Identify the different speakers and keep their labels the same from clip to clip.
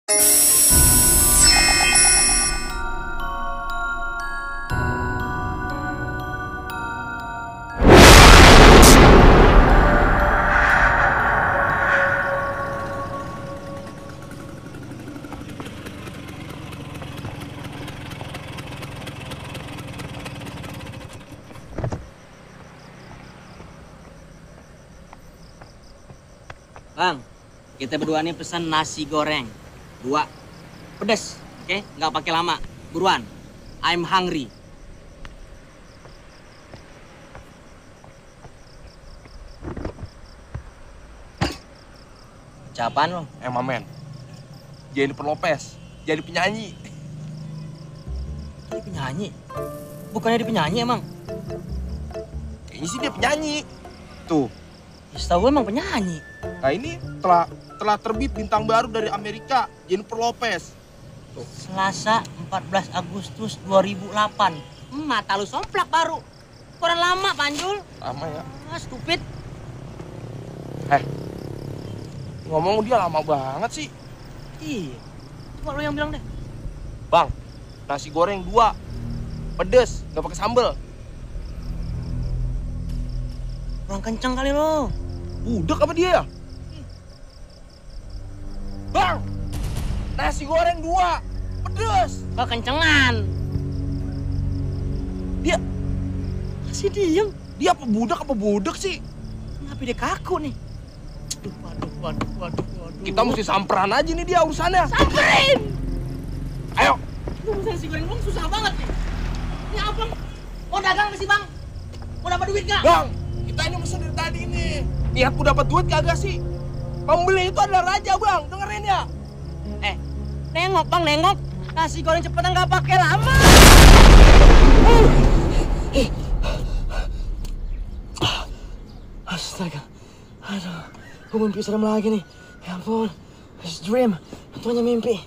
Speaker 1: Bang, kita berdua nih pesan nasi goreng 2 pedes, oke? Nggak pakai lama, buruan. I'm hungry. Ucapan lo?
Speaker 2: Men. Jennifer Lopez, jadi penyanyi.
Speaker 1: Jadi penyanyi? Bukannya dia penyanyi emang?
Speaker 2: Kayaknya sih dia penyanyi. Tuh.
Speaker 1: Ya, setahu gue emang penyanyi.
Speaker 2: Nah ini telah terbit bintang baru dari Amerika, Jennifer Lopez. Tuh.
Speaker 1: Selasa 14 Agustus 2008. Mata lu somplak baru. Kurang lama, Panjul.
Speaker 2: Lama ya?
Speaker 1: Ah, stupid.
Speaker 2: Ngomong dia lama banget sih.
Speaker 1: Iya. Coba lu yang bilang deh.
Speaker 2: Bang, nasi goreng 2. Pedes, nggak pakai sambel.
Speaker 1: Kurang kenceng kali lo.
Speaker 2: Budak apa dia ya? Bang, nasi goreng 2. Pedes.
Speaker 1: Kekencengan.
Speaker 2: Dia
Speaker 1: Masih diem.
Speaker 2: Dia apa budak sih?
Speaker 1: Kenapa dia kaku nih? Waduh.
Speaker 2: Kita mesti samperan aja nih dia urusannya.
Speaker 1: Samperin!
Speaker 2: Ayo.
Speaker 1: Lu mesti nasi goreng dong susah banget nih. Ini abang mau dagang nggak sih, Bang? Mau dapat duit nggak?
Speaker 2: Bang, kita ini mesen dari tadi nih. Niatku dapat duit kagak sih? Pembeli itu adalah raja, Bang. Dengerin ya.
Speaker 1: Nengok, Bang, nengok. Nasi goreng cepetan nggak pakai lama. Astaga. Aduh, gue mimpi serem lagi nih. Ya ampun, it's dream. Itu hanya mimpi.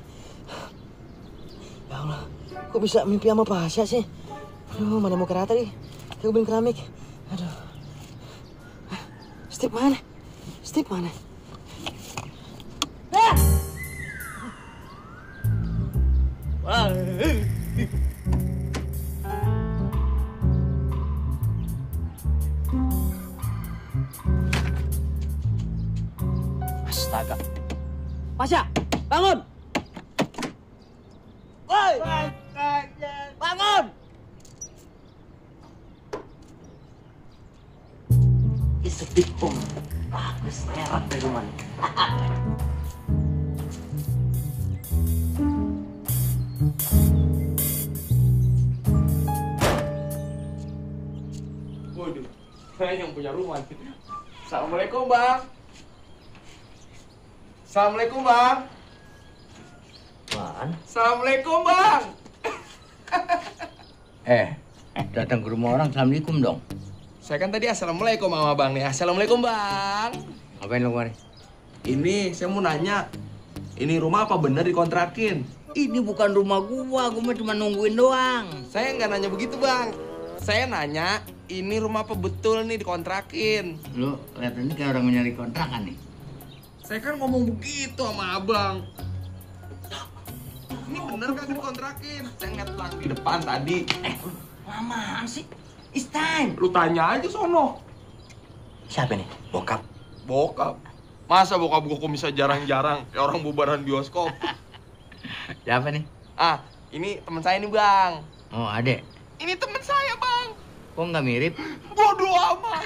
Speaker 1: Ya Allah, kok bisa mimpi sama Pasha sih? Aduh, mana mau kerata nih? Kayak ubin keramik. Aduh. Steve mana? Ah! Wah. Astaga. Pasha, bangun! Woi! Bangun! It's a big home. Bagus, erat dari rumah.
Speaker 2: Waduh, saya yang punya rumah. Assalamualaikum, Bang. Assalamualaikum, Bang.
Speaker 1: Apaan?
Speaker 2: Assalamualaikum, Bang.
Speaker 1: Datang ke rumah orang, assalamualaikum dong.
Speaker 2: Saya kan tadi assalamualaikum sama Bang nih. Assalamualaikum, Bang.
Speaker 1: Ngapain lo kemarin?
Speaker 2: Ini saya mau nanya. Ini rumah apa bener dikontrakin?
Speaker 1: Ini bukan rumah gua cuma nungguin doang.
Speaker 2: Saya nggak nanya begitu, Bang. Saya nanya, ini rumah apa betul nih dikontrakin?
Speaker 1: Lu kelihatannya kayak orang mencari kontrakan nih.
Speaker 2: Saya kan ngomong begitu sama Abang. Ini bener kagak dikontrakin? Saya ngeliat Bang di depan tadi.
Speaker 1: Lamaan sih. It's time.
Speaker 2: Lu tanya aja sono.
Speaker 1: Siapa nih? Bokap.
Speaker 2: Bokap? Masa bokap gua kok bisa jarang-jarang kayak orang bubaran bioskop?
Speaker 1: Siapa nih?
Speaker 2: Ah, ini teman saya nih, Bang.
Speaker 1: Oh, adek.
Speaker 2: Ini teman saya, Bang.
Speaker 1: Kok nggak mirip?
Speaker 2: Bodoh amat.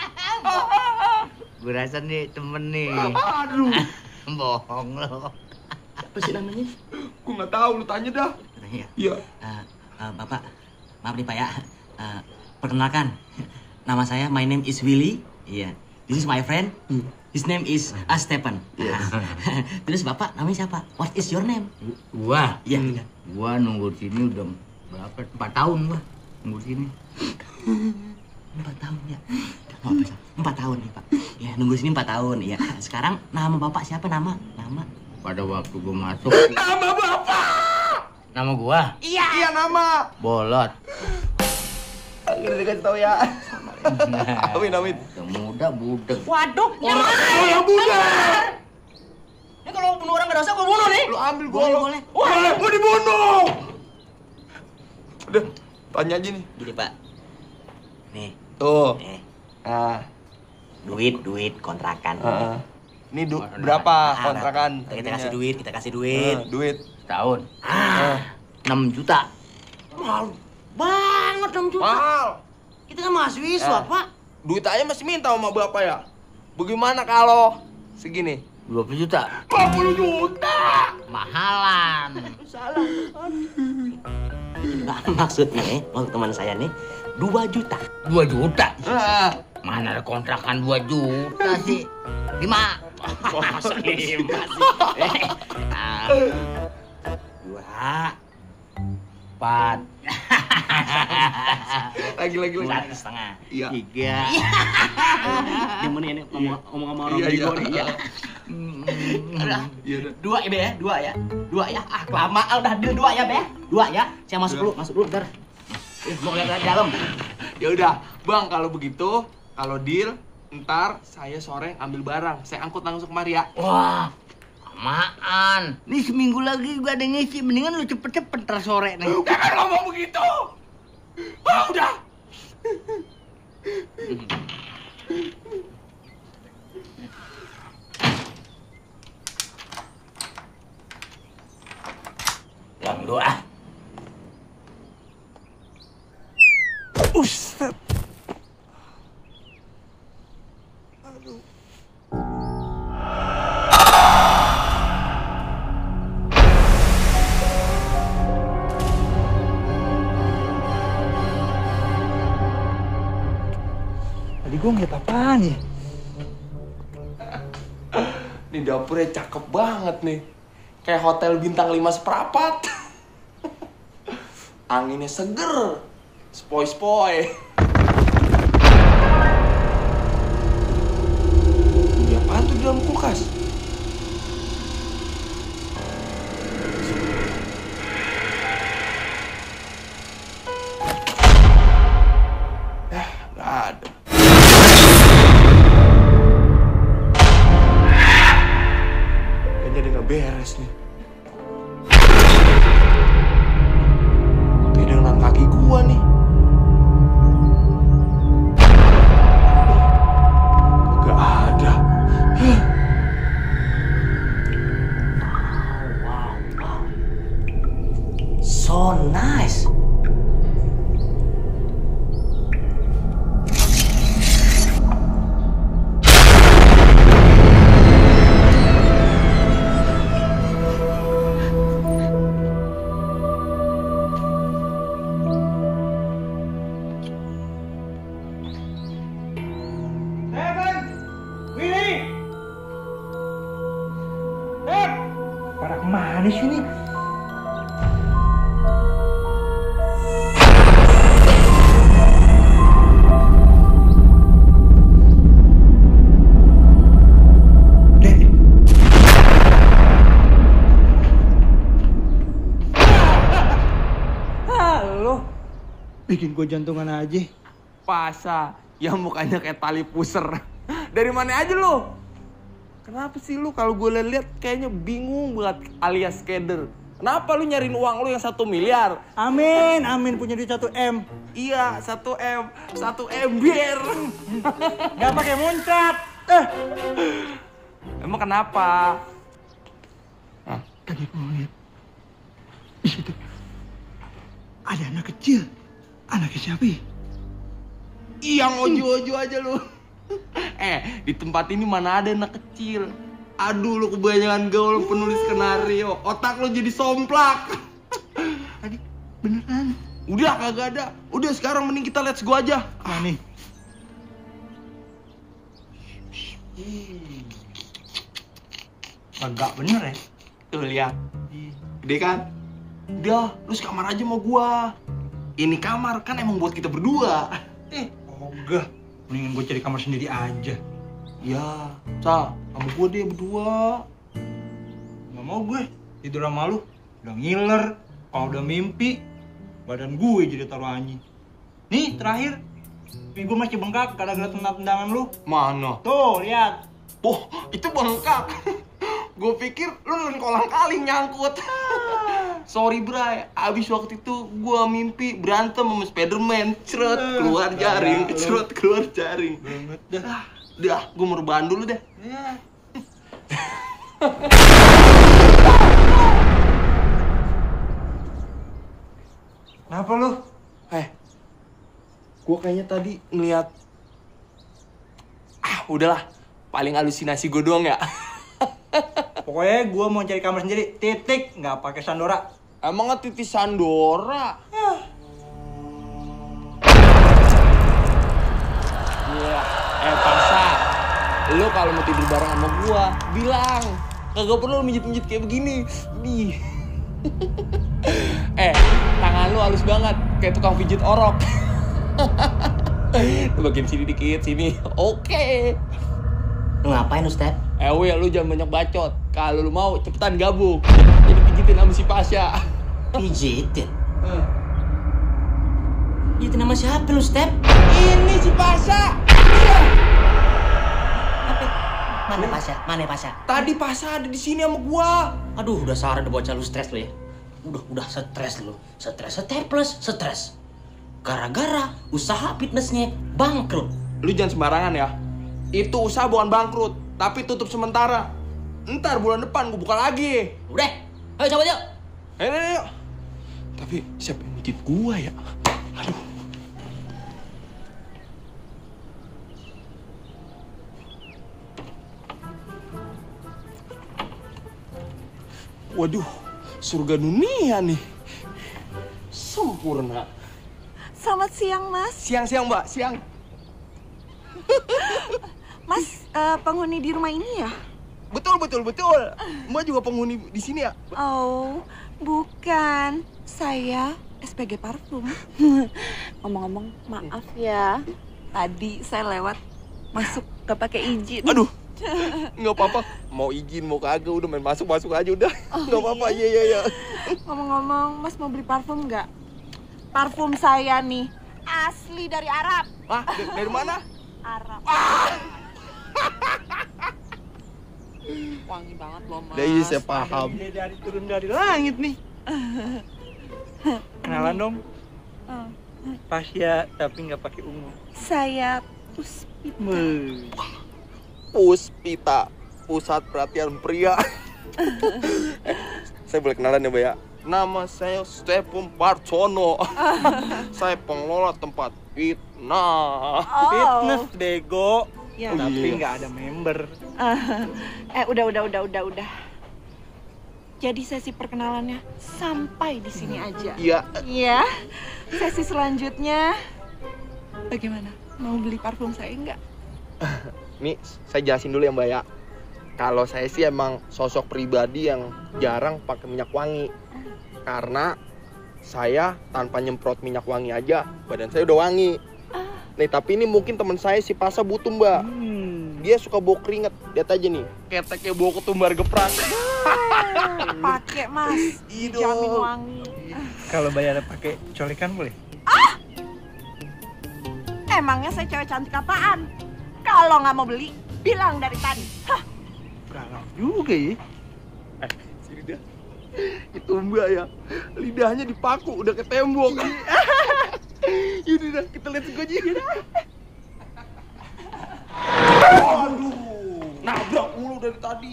Speaker 1: Gue rasa nih temen nih.
Speaker 2: Aduh.
Speaker 1: Bohong lo. Apa sih namanya?
Speaker 2: Gua nggak tahu, lu tanya dah. Iya.
Speaker 1: Bapak, maaf nih Pak ya. Perkenalkan, nama saya, my name is Willy. Iya. This is my friend. His name is Stephen. Yes. Terus Bapak namanya siapa? What is your name?
Speaker 3: Gua?
Speaker 1: Iya.
Speaker 3: Gua nunggu di sini udah berapa? 4 tahun gua nunggu di sini.
Speaker 1: 4 tahun ya? Oh, 4 tahun nih Pak. Ya, nunggu sini 4 tahun. Ya. Sekarang nama Bapak siapa? Nama?
Speaker 3: Pada waktu gua masuk.
Speaker 2: Nama Bapak!
Speaker 3: Nama gua?
Speaker 2: Iya, nama.
Speaker 3: Bolot.
Speaker 2: Akhirnya dikasih tahu ya. Amin.
Speaker 3: Muda budek.
Speaker 1: Waduh,
Speaker 2: Orang muda.
Speaker 1: Ini kalau bunuh orang nggak dosa, gue bunuh nih.
Speaker 2: Lu ambil gua.
Speaker 1: Boleh.
Speaker 2: Wah, gua dibunuh. Udah, tanya aja nih.
Speaker 1: Gini Pak. Nih.
Speaker 2: Tuh.
Speaker 1: Nih.
Speaker 2: Nah,
Speaker 1: Duit kontrakan.
Speaker 2: ini berapa kontrakan?
Speaker 1: Kita kasih duit.
Speaker 2: Duit.
Speaker 3: Setahun.
Speaker 1: 6 juta. Mahal banget 6 juta.
Speaker 2: Mahal.
Speaker 1: Kita kan mahasiswa, Pak.
Speaker 2: Duit aja masih minta sama bapak ya. Bagaimana kalau segini?
Speaker 3: 20 juta.
Speaker 2: 50 juta.
Speaker 3: Mahalan.
Speaker 2: Salah.
Speaker 1: Maksudnya nih, maksud teman saya nih 2 juta.
Speaker 3: 2 juta?
Speaker 2: Ah.
Speaker 3: Mana ada kontrakan 2 juta sih? 5.
Speaker 1: Masa 5 sih? 2.
Speaker 3: Empat.
Speaker 2: Lagi.
Speaker 1: 1,5.
Speaker 2: Iya.
Speaker 1: 3. Gimana ini ngomong sama orang bego nih ya?
Speaker 2: Iya udah.
Speaker 1: 2 ya, Be ya? 2 ya? 2 ya? Ah, kelamaan udah 2 ya, Be? 2 ya? Saya masuk dulu ntar. Mau lihat dalam.
Speaker 2: Ya udah, Bang, kalau begitu, kalau deal, ntar saya sore ambil barang. Saya angkut langsung kemari ya.
Speaker 3: Wah, amaan. Nih seminggu lagi gua ada ngisi. Mendingan lu cepet-cepet ntar sore nih.
Speaker 2: Jangan ngomong begitu. Ah, udah.
Speaker 1: Yang 2.
Speaker 2: Ustaz. Aduh.
Speaker 4: Tadi gue ngeliat apaan ya?
Speaker 2: Ini dapurnya cakep banget nih. Kayak hotel bintang 5 seperempat. Anginnya seger. Spoi-spoi. Ini apaan tuh di dalam kulkas? Nggak ada. Kayaknya dia nggak beres nih. Kayak dengan kaki gua nih. Nggak ada.
Speaker 1: Wow. So nice.
Speaker 4: Pada kemana sih ini? Dek. Halo. Bikin gue jantungan aja.
Speaker 2: Pasa yang mukanya kayak tali pusar. Dari mana aja lo? Kenapa sih lu kalau gue lihat kayaknya bingung banget alias keder. Kenapa lu nyariin uang lu yang 1 miliar?
Speaker 4: Amin punya duit 1 M.
Speaker 2: Iya, 1 M, 1 ember.
Speaker 4: Gak pakai muncrat.
Speaker 2: Emang kenapa?
Speaker 4: Tadi gue ngeliat di situ ada anak kecil. Anaknya siapa ya?
Speaker 2: Yang ojo-ojo aja lu. Di tempat ini mana ada anak kecil? Aduh, lu kebanyakan gaul penulis skenario. Otak lu jadi somplak.
Speaker 4: Tadi beneran.
Speaker 2: Udah kagak ada. Udah sekarang mending kita let's go aja.
Speaker 4: Mana nih? Agak bener ya?
Speaker 2: Tuh lihat. Gede kan? Udah, lu sekamar aja sama gua. Ini kamar kan emang buat kita berdua.
Speaker 4: Ogah. Mendingan gue cari kamar sendiri aja.
Speaker 2: Ya, Sa, sama gua dia berdua.
Speaker 4: Gak mau gue tidur sama lu. Udah ngiler. Kalau udah mimpi, badan gue jadi taruhannya. Nih, terakhir. Pipi gue masih bengkak gara-gara tendangan lu.
Speaker 2: Mana?
Speaker 4: Tuh, lihat.
Speaker 2: Oh, itu bengkak. Gue pikir lu nelen kolang-kaling nyangkut. Sorry Bray, abis waktu itu gue mimpi berantem sama Spiderman. Cerut keluar jaring, cerut keluar jaring.
Speaker 4: Banget dah.
Speaker 2: Dah, gue mau rebahan dulu deh.
Speaker 4: Ya. Kenapa lu?
Speaker 2: Gue kayaknya tadi ngeliat. Udahlah, paling halusinasi gue doang ya.
Speaker 4: Pokoknya gue mau cari kamar sendiri. Titik, nggak pakai Sandora.
Speaker 2: Emang nggak titis Sandora? Iya. Pasa, lo kalau mau tidur bareng sama gua, bilang. Kagak perlu mijit-mijit kayak begini. Nih. Tangan lo halus banget, kayak tukang pijit orok. Bagian sini dikit, sini. Oke.
Speaker 1: Lu ngapain lu, Step?
Speaker 2: Ewe, lu jangan banyak bacot. Kalau lu mau, cepetan gabung. Jadi pijitin sama si Pasha.
Speaker 1: Pijitin? Pijitin sama siapa lu, Step?
Speaker 2: Ini si Pasha.
Speaker 1: Apa? Mana Pasha?
Speaker 2: Tadi Pasha ada di sini sama gua.
Speaker 1: Aduh, udah saran udah bocah lu stres lu ya. Udah stres lu. Stres. Gara-gara usaha fitnessnya bangkrut.
Speaker 2: Lu jangan sembarangan ya. Itu usaha bukan bangkrut, tapi tutup sementara. Ntar bulan depan gua buka lagi.
Speaker 1: Udah, ayo coba yuk.
Speaker 2: Ayo. Tapi siapa yang mijit gua ya? Aduh. Waduh, surga dunia nih. Sempurna.
Speaker 5: Selamat siang, Mas.
Speaker 2: Siang, Mbak. Siang.
Speaker 5: Mas, penghuni di rumah ini ya?
Speaker 2: Betul. Mbak juga penghuni di sini ya?
Speaker 5: Oh, bukan. Saya SPG Parfum. Ngomong-ngomong, maaf ya. Tadi saya lewat, masuk gak pakai izin.
Speaker 2: Aduh, nggak apa-apa. Mau izin, mau kagak, udah main masuk aja udah. Nggak apa-apa, iya.
Speaker 5: Ngomong-ngomong, Mas mau beli parfum nggak? Parfum saya nih, asli dari Arab.
Speaker 2: Hah? Dari mana?
Speaker 5: Arab. Wangi banget loh, Mas.
Speaker 2: Iya, saya paham.
Speaker 4: Dari turun dari langit nih. Kenalan dong. Pasha, tapi nggak pakai ungu.
Speaker 5: Saya Puspita.
Speaker 2: Puspita, pusat perhatian pria. Saya boleh kenalan ya, Mbak ya? Nama saya Stephen Parcono. Saya pengelola tempat fitness.
Speaker 4: Fitness bego.
Speaker 5: Ya.
Speaker 4: Tapi
Speaker 2: iya.
Speaker 4: nggak ada member.
Speaker 5: Udah. Jadi sesi perkenalannya sampai di sini aja.
Speaker 2: Iya.
Speaker 5: Iya. Sesi selanjutnya bagaimana? Mau beli parfum saya enggak?
Speaker 2: Nih, saya jelasin dulu ya, Mbak ya. Kalau saya sih emang sosok pribadi yang jarang pakai minyak wangi. Karena saya tanpa nyemprot minyak wangi aja, badan saya udah wangi. Nih, tapi ini mungkin teman saya si Pasha butuh, Mbak. Dia suka bau keringet. Lihat aja nih, keteknya bau ketumbar geprak.
Speaker 5: Pakai, Mas. Jamin wangi.
Speaker 4: Kalau bayar pakai colekan boleh?
Speaker 5: Emangnya saya cewek cantik apaan? Kalau nggak mau beli, bilang dari tadi. Hah.
Speaker 4: Galak juga ya.
Speaker 2: Sini dia. Itu Mbak ya, lidahnya dipaku udah ke tembok. Ini dah, kita lihat aja. Aduh, nabrak mulu dari tadi.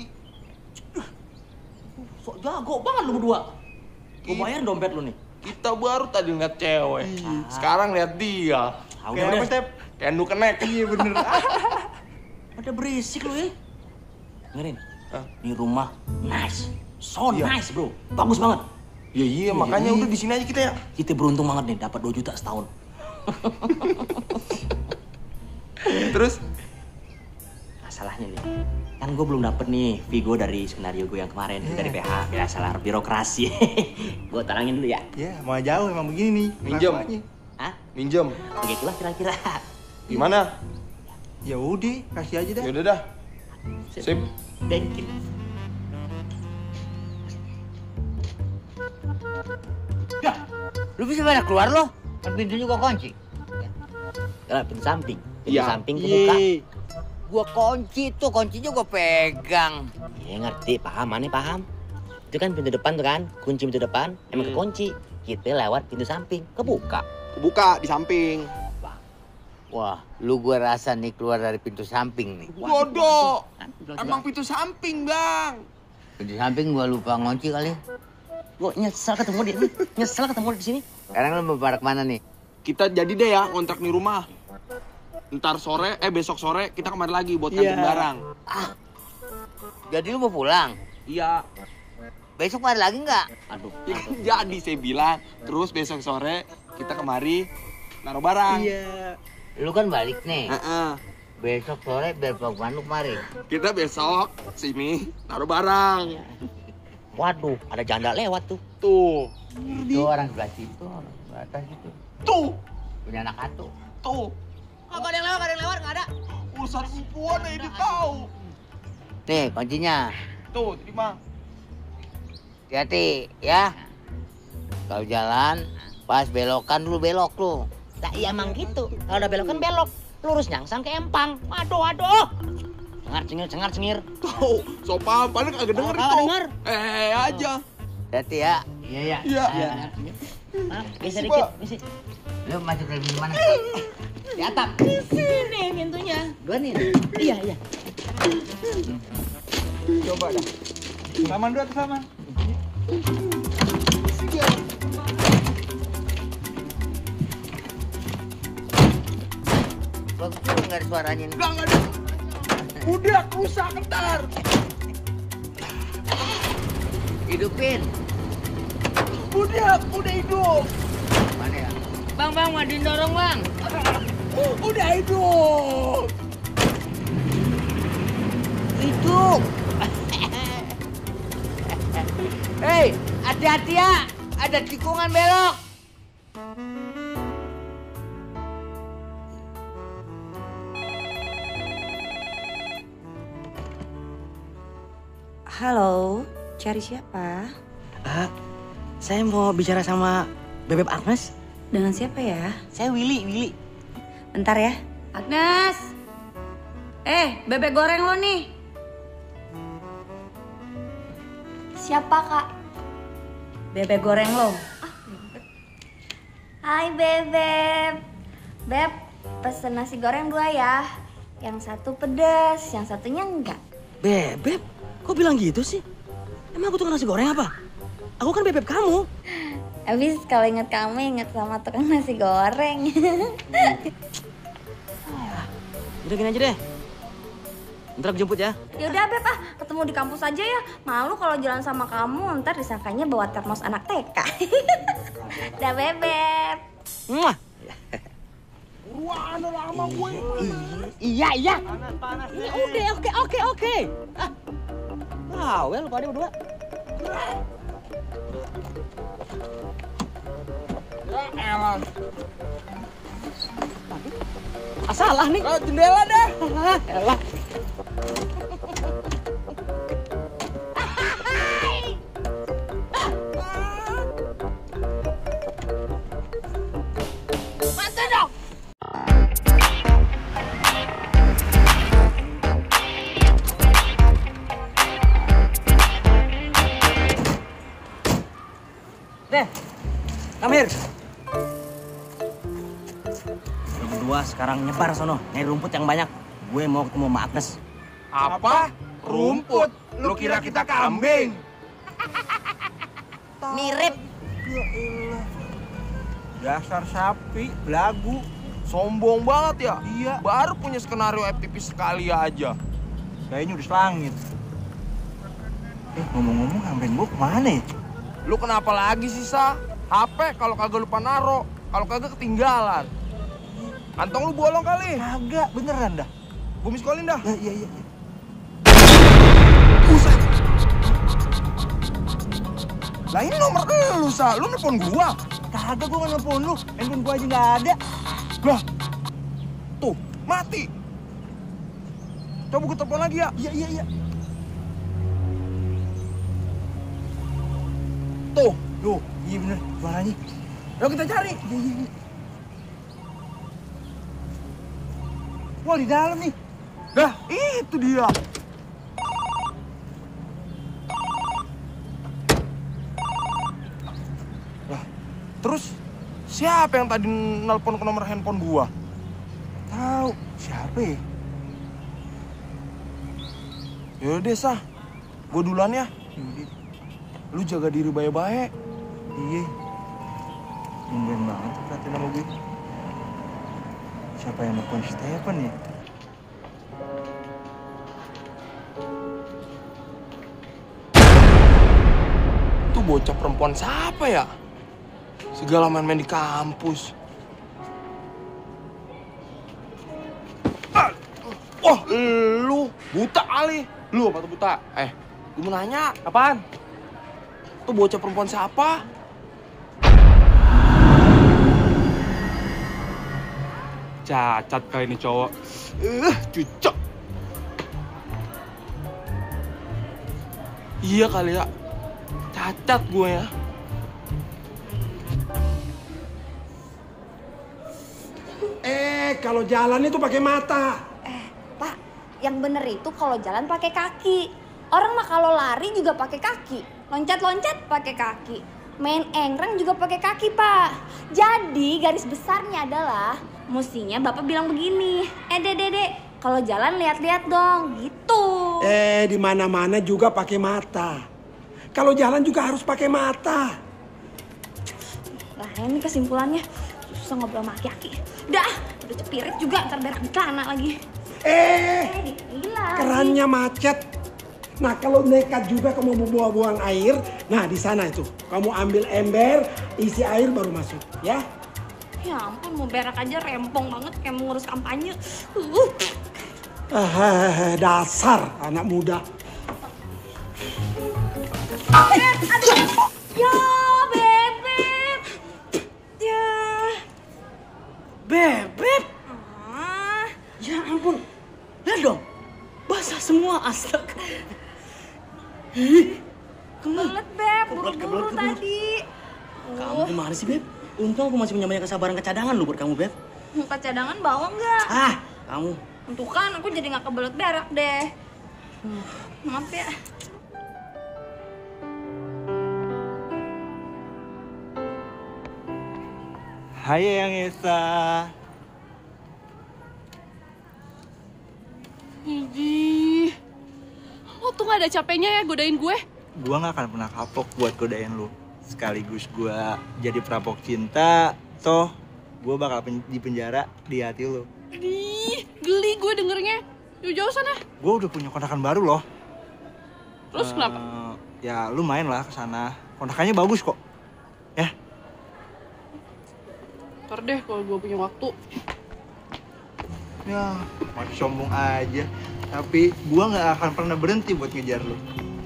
Speaker 1: Sok jago banget lu berdua. Gua bayar dompet lu nih.
Speaker 2: Kita baru tadi ngeliat cewek, sekarang lihat dia.
Speaker 1: Udah,
Speaker 4: Step?
Speaker 2: Kayak nu kenek.
Speaker 4: Iya bener.
Speaker 1: Pada berisik lu ya. Dengerin.
Speaker 2: Hah?
Speaker 1: Ini rumah nice. So
Speaker 2: Iya.
Speaker 1: nice, bro. Bagus banget.
Speaker 2: Iya, makanya udah di sini aja kita ya.
Speaker 1: Kita beruntung banget nih dapat 2 juta setahun.
Speaker 2: Terus?
Speaker 1: Masalahnya nih, kan gue belum dapet nih Vigo dari skenario gue yang kemarin dari PH. Biasalah birokrasi. Gue talangin dulu ya.
Speaker 4: Ya, mau jauh emang begini nih.
Speaker 2: Minjem.
Speaker 4: kelakuannya.
Speaker 1: Hah?
Speaker 2: Minjem.
Speaker 1: Begitulah kira-kira.
Speaker 2: Gimana?
Speaker 4: Ya udah, kasih aja dah.
Speaker 2: Ya udah dah. Sip.
Speaker 1: Thank you.
Speaker 3: Lu bisa pada keluar lo? Kan pintunya gua kunci.
Speaker 1: Pintu samping. Pintu
Speaker 2: Iya.
Speaker 1: samping ke muka.
Speaker 2: Iya.
Speaker 3: Gua kunci tuh, kuncinya gua pegang.
Speaker 1: Ya ngerti, paham, aneh paham. Itu kan pintu depan tuh kan, kunci pintu depan, emang kekunci. Kita lewat pintu samping, kebuka.
Speaker 2: Kebuka di samping.
Speaker 3: Wah, lu gua rasa nih keluar dari pintu samping nih.
Speaker 2: Bodoh. Emang pintu samping, Bang.
Speaker 3: Pintu samping gua lupa ngunci kali.
Speaker 1: Gua nyesel ketemu dia, nyesel ketemu di sini.
Speaker 3: Sekarang lu mau pada kemana nih?
Speaker 2: Kita jadi deh ya ngontrak di rumah. Ntar sore, besok sore kita kemari lagi buat nganterin barang.
Speaker 3: Jadi lu mau pulang?
Speaker 2: Iya.
Speaker 3: Besok ada lagi nggak?
Speaker 1: Aduh.
Speaker 2: Jadi saya bilang, terus besok sore kita kemari naruh barang.
Speaker 3: Iya. Lu kan balik nih.
Speaker 2: Heeh.
Speaker 3: Besok sore biar Bang lu kemari.
Speaker 2: Kita besok sini naruh barang.
Speaker 1: Waduh, ada janda lewat tuh.
Speaker 2: Tuh.
Speaker 3: Itu orang sebelah situ, orang sebelah atas itu.
Speaker 2: Tuh.
Speaker 3: Punya anak atu.
Speaker 2: Tuh.
Speaker 1: Gak ada yang lewat, gak ada.
Speaker 2: Urusan kupuan ya ini tahu.
Speaker 3: Nih kuncinya.
Speaker 2: Tuh, terima.
Speaker 3: Hati-hati ya. Kalau jalan, pas belokan dulu belok lu.
Speaker 1: Nah iya emang gitu, kalau udah belok kan belok. Lurus nyangsang ke empang. Waduh. Cengar-cengir.
Speaker 2: Tuh, so paham, padahal kagak denger
Speaker 1: Kagak
Speaker 2: itu.
Speaker 1: denger.
Speaker 2: Aja.
Speaker 3: Hati ya.
Speaker 1: Iya.
Speaker 2: Iya.
Speaker 1: Bisa dikit, bisa.
Speaker 3: Lu masuk dari mana?
Speaker 1: Di atap. Di sini pintunya.
Speaker 3: Gua nih.
Speaker 1: Iya.
Speaker 4: Coba dah. Saman dulu atau saman?
Speaker 3: Bagus juga nggak ada suaranya nih.
Speaker 2: Enggak ada. Udah rusak ntar.
Speaker 3: Hidupin.
Speaker 2: Udah hidup.
Speaker 3: Mana ya?
Speaker 1: Bang, Madin dorong bang.
Speaker 2: Udah hidup.
Speaker 3: Hidup. Hei, hati-hati ya. Ada tikungan belok.
Speaker 6: Halo, cari siapa?
Speaker 1: Saya mau bicara sama Bebek Agnes.
Speaker 6: Dengan siapa ya?
Speaker 1: Saya Willy.
Speaker 6: Bentar ya. Agnes! Bebek goreng lo nih.
Speaker 7: Siapa, Kak?
Speaker 6: Bebek goreng lo.
Speaker 7: Hai, Bebek. Beb, pesen nasi goreng 2 ya. Yang satu pedas, yang satunya enggak.
Speaker 1: Bebek? Kok bilang gitu sih? Emang aku tukang nasi goreng apa? Aku kan bebek kamu.
Speaker 7: Habis kalau inget kamu, inget sama tukang nasi goreng.
Speaker 1: Udah gini aja deh. Ntar aku jemput ya.
Speaker 7: Yaudah, Beb, ketemu di kampus aja ya. Malu kalau jalan sama kamu, ntar disangkanya bawa termos anak TK. Dah, Bebek.
Speaker 1: Muah.
Speaker 2: Wah, ada lama gue.
Speaker 1: Iya. Panas. Udah, oke. Well, lu pada berdua.
Speaker 2: Ya elah.
Speaker 1: Salah nih.
Speaker 2: Jendela dah.
Speaker 1: Elah. Come here. Lu berdua sekarang nyebar sono, nyari rumput yang banyak. Gue mau ketemu sama Agnes.
Speaker 2: Apa? Rumput? Lu kira kita kambing?
Speaker 1: Mirip.
Speaker 2: Dasar sapi, belagu. Sombong banget ya? Iya. Baru punya skenario FTP sekali aja.
Speaker 4: Kayaknya udah selangit. Ngomong-ngomong kambing gua kemana ya?
Speaker 2: Lu kenapa lagi sih, Sa? HP kalau kagak lupa naro, kalau kagak ketinggalan. Kantong lu bolong kali.
Speaker 4: Kagak, beneran dah.
Speaker 2: Gua miskolin dah.
Speaker 4: Iya.
Speaker 2: Buset. Lah ini nomor lu, Sa. Lu nelfon gua.
Speaker 4: Kagak, gua nggak nelfon lu. Handphone gua aja nggak ada.
Speaker 2: Lah. Tuh, mati. Coba gua telepon lagi ya.
Speaker 4: Iya.
Speaker 2: Tuh.
Speaker 4: Loh, iya bener suaranya.
Speaker 2: Yuk kita cari.
Speaker 4: Iya. Wah, di dalam nih.
Speaker 2: Dah, itu dia. Terus siapa yang tadi nelpon ke nomor handphone gua? Tahu siapa ya? Yaudah deh, Sah. Gua duluan ya. Lu jaga diri baik-baik.
Speaker 4: Iya. Tumben banget tuh perhatiin sama gue. Siapa yang nelfon Stephen ya?
Speaker 2: Itu bocah perempuan siapa ya? Segala main-main di kampus. Wah, lu buta kali. Lu apa tuh buta? Gue mau nanya, apaan? Tuh bocah perempuan siapa? Cacat kali ini cowok. Cucok. Iya kali ya. Cacat gue ya.
Speaker 8: Kalau jalan itu pakai mata.
Speaker 7: Pak, yang bener itu kalau jalan pakai kaki. Orang mah kalau lari juga pakai kaki. Loncat-loncat pakai kaki. Main engrang juga pakai kaki, Pak. Jadi garis besarnya adalah mestinya Bapak bilang begini. Dek, kalau jalan lihat-lihat dong, gitu.
Speaker 8: Di mana-mana juga pakai mata. Kalau jalan juga harus pakai mata.
Speaker 7: Lah, ini kesimpulannya susah ngobrol sama aki-aki. Udah cepirit juga, ntar berak di celana lagi. Gila.
Speaker 8: Kerannya macet. Nah, kalau nekat juga kamu mau buang air, nah di sana itu kamu ambil ember, isi air baru masuk, ya?
Speaker 7: Ya ampun, mau berak aja rempong banget kayak mau ngurus kampanye.
Speaker 8: Dasar anak muda.
Speaker 7: Aduh, ya Bebep. Ya.
Speaker 1: Bebep? Ya ampun, lihat dong, basah semua, astaga.
Speaker 7: Kebelet, Beb, buru-buru tadi.
Speaker 1: Kamu gimana sih, Beb? Untung aku masih punya banyak kesabaran kecadangan lu buat kamu, Beb.
Speaker 7: Muka cadangan bawa nggak?
Speaker 1: Kamu.
Speaker 7: Untuk kan aku jadi nggak kebelet berak deh. Maaf ya.
Speaker 4: Hai Yang Esa.
Speaker 9: Ih, lo tuh gak ada capeknya ya godain gue?
Speaker 4: Gua gak akan pernah kapok buat godain lu. Sekaligus gua jadi perampok cinta, toh gua bakal di penjara di hati lu.
Speaker 9: Ih, geli gue dengernya. Jauh-jauh sana.
Speaker 4: Gua udah punya kontrakan baru loh.
Speaker 9: Terus kenapa?
Speaker 4: Ya lu main lah ke sana. Kontrakannya bagus kok. Ya.
Speaker 9: Ntar deh kalau gue punya waktu.
Speaker 4: Ya, masih sombong aja. Tapi gua nggak akan pernah berhenti buat ngejar lu.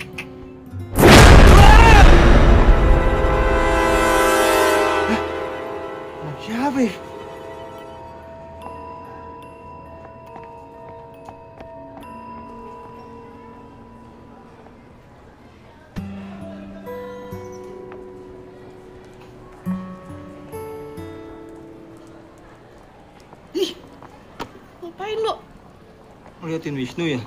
Speaker 4: Siapa ya?
Speaker 9: Ih, ngapain lo?
Speaker 4: Ngeliatin Wisnu ya?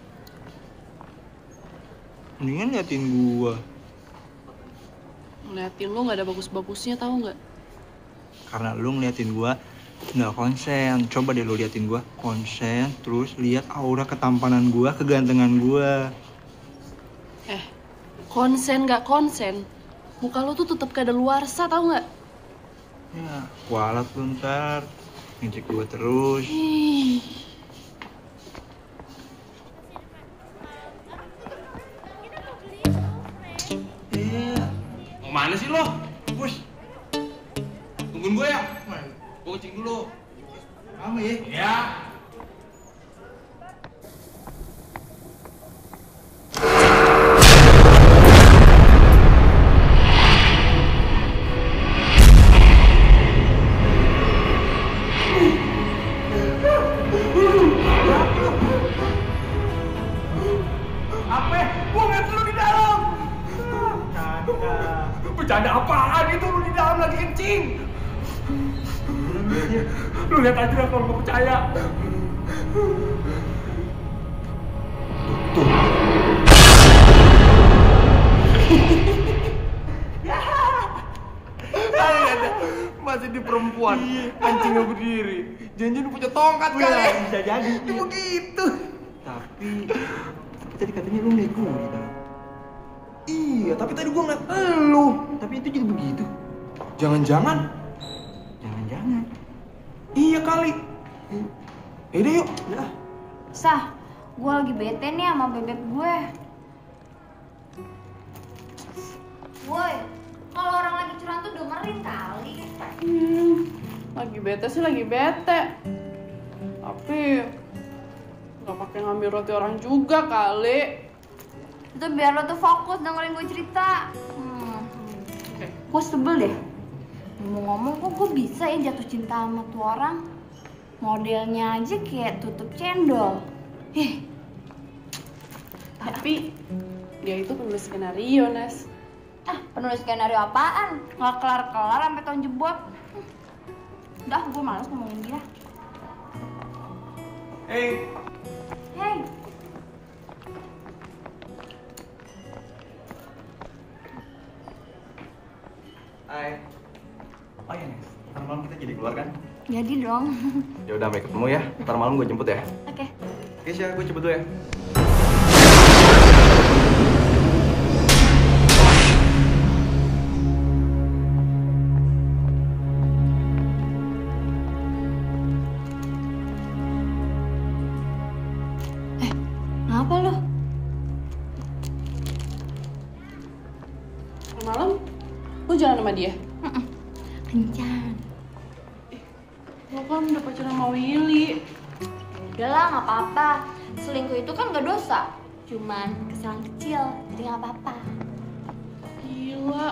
Speaker 4: Mendingan liatin gua.
Speaker 9: Ngeliatin lo gak ada bagus-bagusnya, tahu nggak?
Speaker 4: Karena lu ngeliatin gua nggak konsen. Coba deh lu liatin gua konsen, terus lihat aura ketampanan gua, kegantengan gua.
Speaker 9: Konsen gak konsen, muka lo tuh tetap kadaluarsa, tahu nggak?
Speaker 4: Ya, kualat lu ntar ngecek gua terus.
Speaker 9: Ih.
Speaker 2: Mau mana sih lo? Bus. Tungguin gue ya. Gue kencing dulu.
Speaker 4: Kamu ya?
Speaker 2: Ya. Apa? Gue ngeliat lu di dalam. Bercanda apaan itu, lu di dalam lagi kencing. Lu lihat aja lah kalau nggak percaya. Tuh. Lihat masih di perempuan. Kancingnya berdiri. Jangan-jangan punya tongkat kali.
Speaker 4: Bisa jadi.
Speaker 2: Itu begitu.
Speaker 4: Tapi tadi katanya lu naik gue tadi.
Speaker 2: Iya, tapi tadi gua ngeliat elu.
Speaker 4: Tapi itu juga begitu.
Speaker 2: Jangan-jangan.
Speaker 4: Jangan-jangan.
Speaker 2: Iya kali. Yaudah yuk.
Speaker 4: Ya.
Speaker 7: Sah, gue lagi bete nih sama bebek gue. Woi, kalau orang lagi curang tuh dengerin kali.
Speaker 9: Lagi bete sih lagi bete. Tapi nggak pakai ngambil roti orang juga kali.
Speaker 7: Itu biar lo tuh fokus dengerin gue cerita. Gue sebel deh. Ngomong-ngomong kok gue bisa ya jatuh cinta sama tuh orang. Modelnya aja kayak tutup cendol.
Speaker 9: Tapi dia itu penulis skenario, Nes.
Speaker 7: Penulis skenario apaan? Nggak kelar-kelar sampai tahun jebot. Udah, gue males ngomongin dia. Hey.
Speaker 2: Hai. Oh iya, Nes. Ntar malam kita jadi keluar kan?
Speaker 7: Jadi dong.
Speaker 2: Ya udah, sampai ketemu ya. Ntar malam gue jemput ya.
Speaker 7: Oke.
Speaker 2: Oke, Syah, gue cepet dulu ya.
Speaker 7: Kenapa lo?
Speaker 9: Malam, lu jalan sama dia?
Speaker 7: Kencan.
Speaker 9: Lo kan udah pacaran sama Willy.
Speaker 7: Udahlah, nggak apa-apa. Selingkuh itu kan nggak dosa. Cuman kesalahan kecil, jadi nggak apa-apa.
Speaker 9: Gila.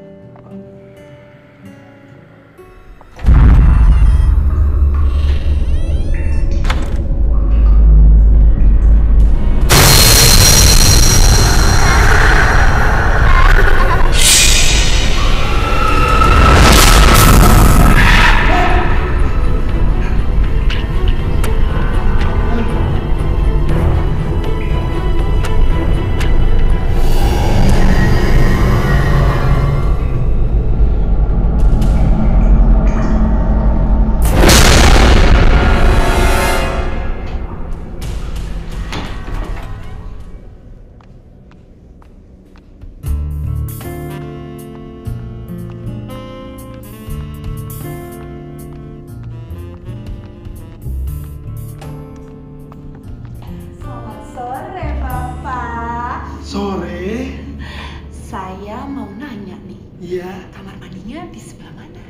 Speaker 8: Sore.
Speaker 5: Saya mau nanya nih,
Speaker 8: Iya,
Speaker 5: kamar mandinya di sebelah mana?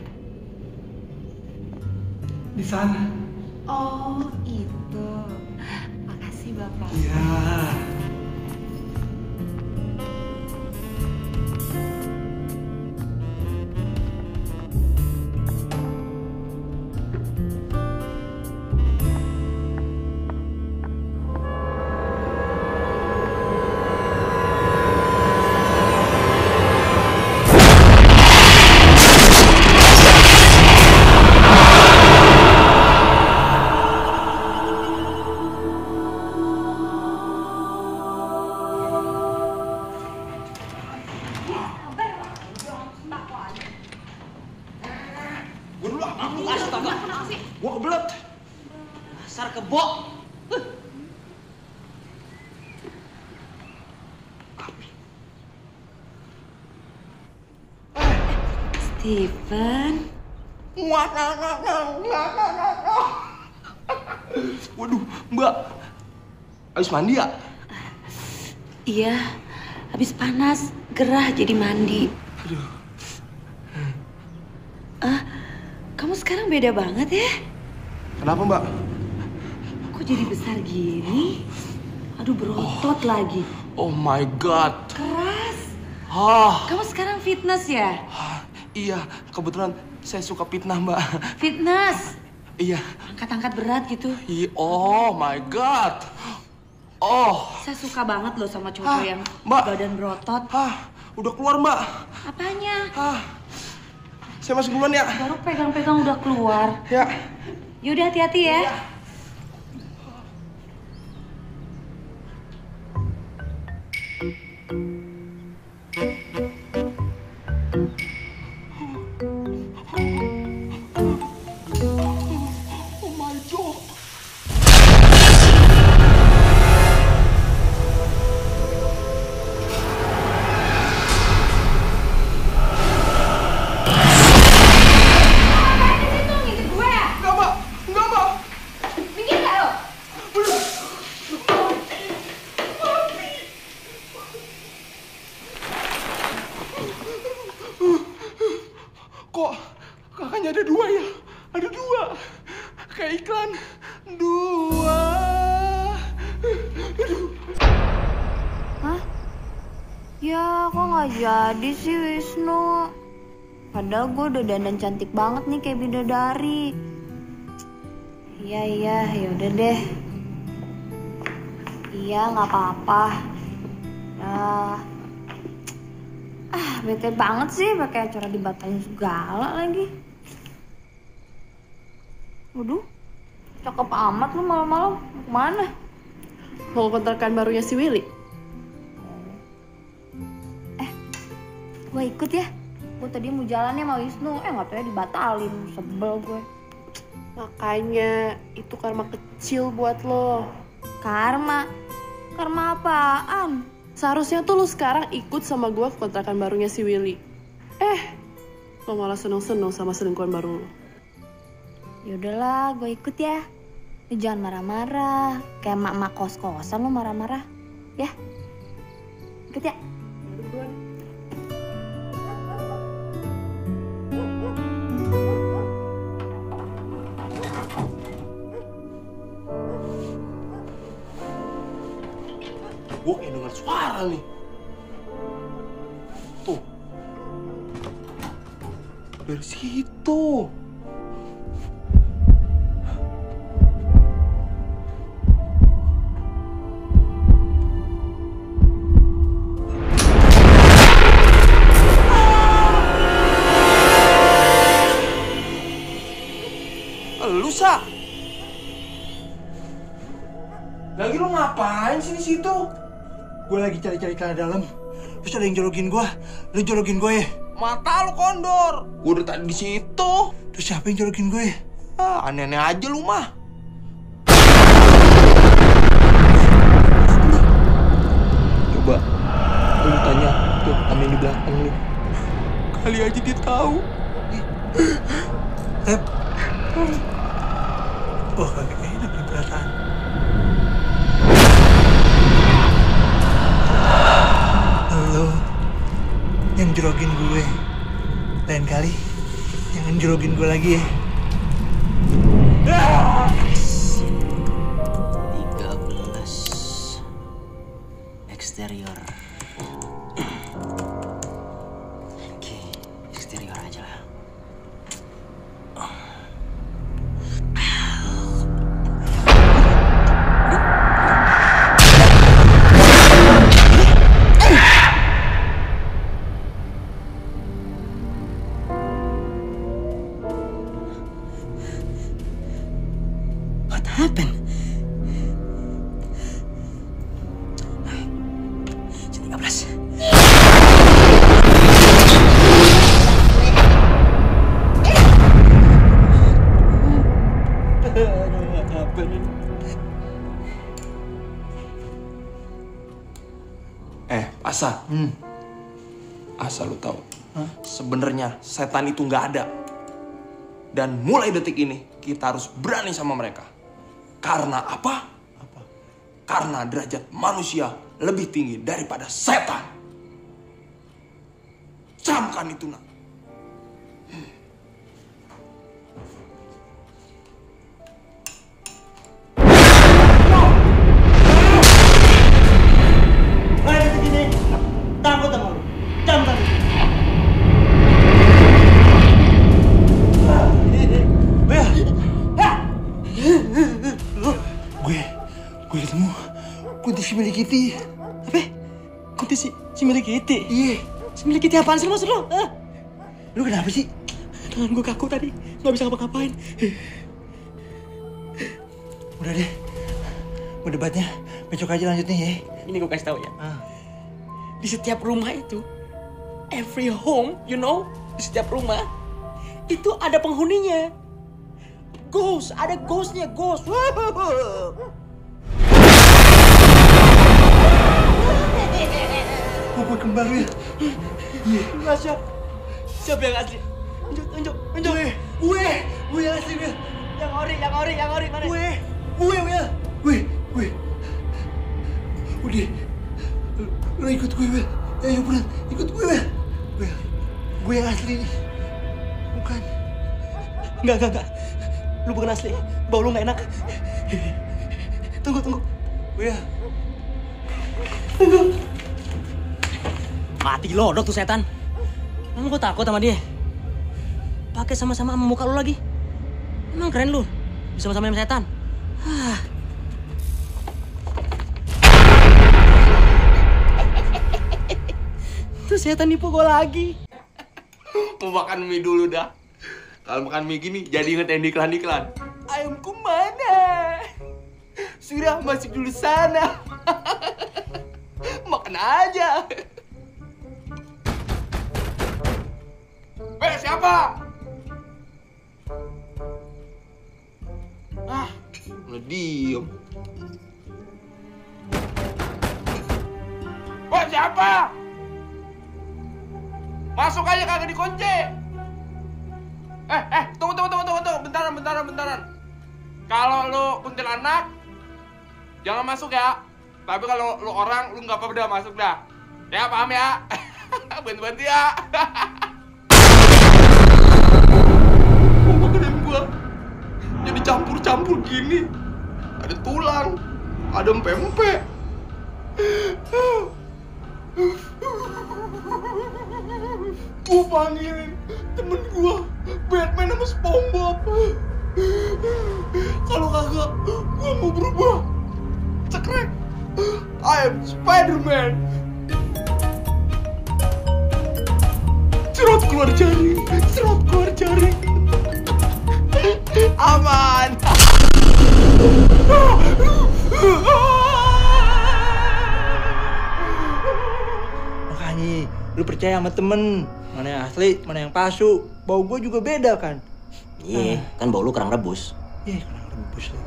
Speaker 8: di sana.
Speaker 5: Oh, itu. Makasih, Bapak.
Speaker 8: Iya.
Speaker 2: Gue dulu aku astaga. Gue kebelet.
Speaker 1: Dasar kebo.
Speaker 6: Steven.
Speaker 2: Waduh, Mbak. Habis mandi ya?
Speaker 6: Iya, habis panas, gerah jadi mandi.
Speaker 2: Aduh.
Speaker 6: Kamu sekarang beda banget ya?
Speaker 2: Kenapa, Mbak?
Speaker 6: Kok jadi besar gini? Aduh, berotot lagi.
Speaker 2: Oh my god.
Speaker 6: Keras.
Speaker 2: Ah,
Speaker 6: Kamu sekarang fitness ya?
Speaker 2: iya, kebetulan saya suka fitnah, Mbak.
Speaker 6: Fitness.
Speaker 2: Iya.
Speaker 6: Angkat-angkat berat gitu.
Speaker 2: Oh my god. Oh.
Speaker 6: Saya suka banget loh sama cowok yang
Speaker 2: Mbak.
Speaker 6: badan berotot.
Speaker 2: Udah keluar, Mbak.
Speaker 6: Apanya?
Speaker 2: Saya masuk duluan ya.
Speaker 6: Baru pegang-pegang udah keluar.
Speaker 2: Ya.
Speaker 6: Yaudah, hati-hati ya.
Speaker 2: Kok kakaknya ada 2 ya? Ada 2. Kayak iklan. 2.
Speaker 7: Hah? Ya kok nggak jadi sih Wisnu? Padahal gue udah dandan cantik banget nih kayak bidadari. Iya, yaudah deh. Iya, nggak apa-apa. Bete banget sih pakai acara dibatalin segala lagi. Waduh, cakep amat lu malam-malam. Mau kemana?
Speaker 9: Mau kontrakan barunya si Willy?
Speaker 7: Gue ikut ya. Gue tadi mau jalannya sama Wisnu, nggak tahu ya dibatalin. Sebel gue.
Speaker 9: Makanya itu karma kecil buat lo.
Speaker 7: Karma? Karma apaan?
Speaker 9: Seharusnya tuh lo sekarang ikut sama gue ke kontrakan barunya si Willy. Lo malah seneng-seneng sama selingkuhan baru lo.
Speaker 7: Yaudahlah, gue ikut ya. Lu jangan marah-marah. Kayak mak-mak kos-kosan lo marah-marah. Ya? Ikut ya?
Speaker 2: Gue kayak dengar suara nih. Tuh. Dari situ. Lu, Sa? Lagi lu ngapain sih di situ?
Speaker 4: Gue lagi cari-cari celana dalam. Terus ada yang jolokin gue. Lu jolokin gue ya?
Speaker 2: Mata lu kondor. Gue udah tadi di situ.
Speaker 4: Terus siapa yang jolokin gue ya?
Speaker 2: Aneh-aneh aja lu mah. Coba lu tanya tuh sama yang di belakang lu. Kali aja dia tahu.
Speaker 4: Oh, kagak enak nih perasaan. Lu yang jerogin gue. Lain kali jangan jerogin gue lagi ya.
Speaker 1: 13 eksterior. Oke, eksterior aja lah. What happened? Sini 13.
Speaker 2: Asa. Asa lu tahu. Sebenarnya setan itu nggak ada. Dan mulai detik ini kita harus berani sama mereka. Karena apa? Karena derajat manusia lebih tinggi daripada setan. Camkan itu, nak.
Speaker 4: Takut sama lu. Camkan. Gue ketemu kunti si milik Kitty.
Speaker 1: Apa? Kunti si milik Kitty?
Speaker 4: Iya.
Speaker 1: Si milik Kitty apaan sih maksud lo?
Speaker 4: Lu kenapa sih?
Speaker 1: Tangan gue kaku tadi, nggak bisa ngapa-ngapain.
Speaker 4: Udah deh. Berdebatnya besok aja lanjutnya ya.
Speaker 1: Ini gue kasih tahu ya. Di setiap rumah itu, every home, you know, di setiap rumah itu ada penghuninya. Ghost, ada ghostnya, ghost.
Speaker 4: Gue kembar ya.
Speaker 1: Nggak siap. Siapa yang asli? Unjuk.
Speaker 4: Gue yang asli, Will.
Speaker 1: Yang ori mana?
Speaker 4: Gue, Will. Udah. Lo ikut gue, Will. Ayo, beran. Ikut gue, Will. Gue yang asli nih.
Speaker 1: Bukan. Enggak. Lu bukan asli. Bau lu nggak enak. Tunggu.
Speaker 4: Buya.
Speaker 1: Tunggu. Mati lodok tuh setan. Emang gua takut sama dia? Pakai sama-sama sama muka lu lagi. Emang keren lu. Bisa sama-sama sama setan. Tuh setan nipu gua lagi.
Speaker 2: Mau makan mie dulu dah. Kalau makan mie gini, jadi inget yang di iklan-iklan. Ayamku mana? Sudah masuk dulu sana. Makan aja. Siapa? Udah diem. Siapa? Masuk aja kagak dikunci. Tunggu. Bentaran. Kalau lu kuntilanak, jangan masuk ya. Tapi kalau lu orang, lu nggak apa-apa dah masuk dah. Ya, paham ya? Bantu-bantu ya. Makanan gua jadi campur-campur gini. Ada tulang, ada empe-empe. Gua panggilin temen gua Batman sama SpongeBob. Kalau kagak, gua mau berubah. Cekrek, I am Spider-Man. Serot keluar jaring. Aman.
Speaker 4: Makanya lu percaya sama temen. Mana yang asli, mana yang palsu. Bau gue juga beda kan.
Speaker 1: Iya, kan bau lu kerang rebus.
Speaker 4: Iya, kerang rebus lagi.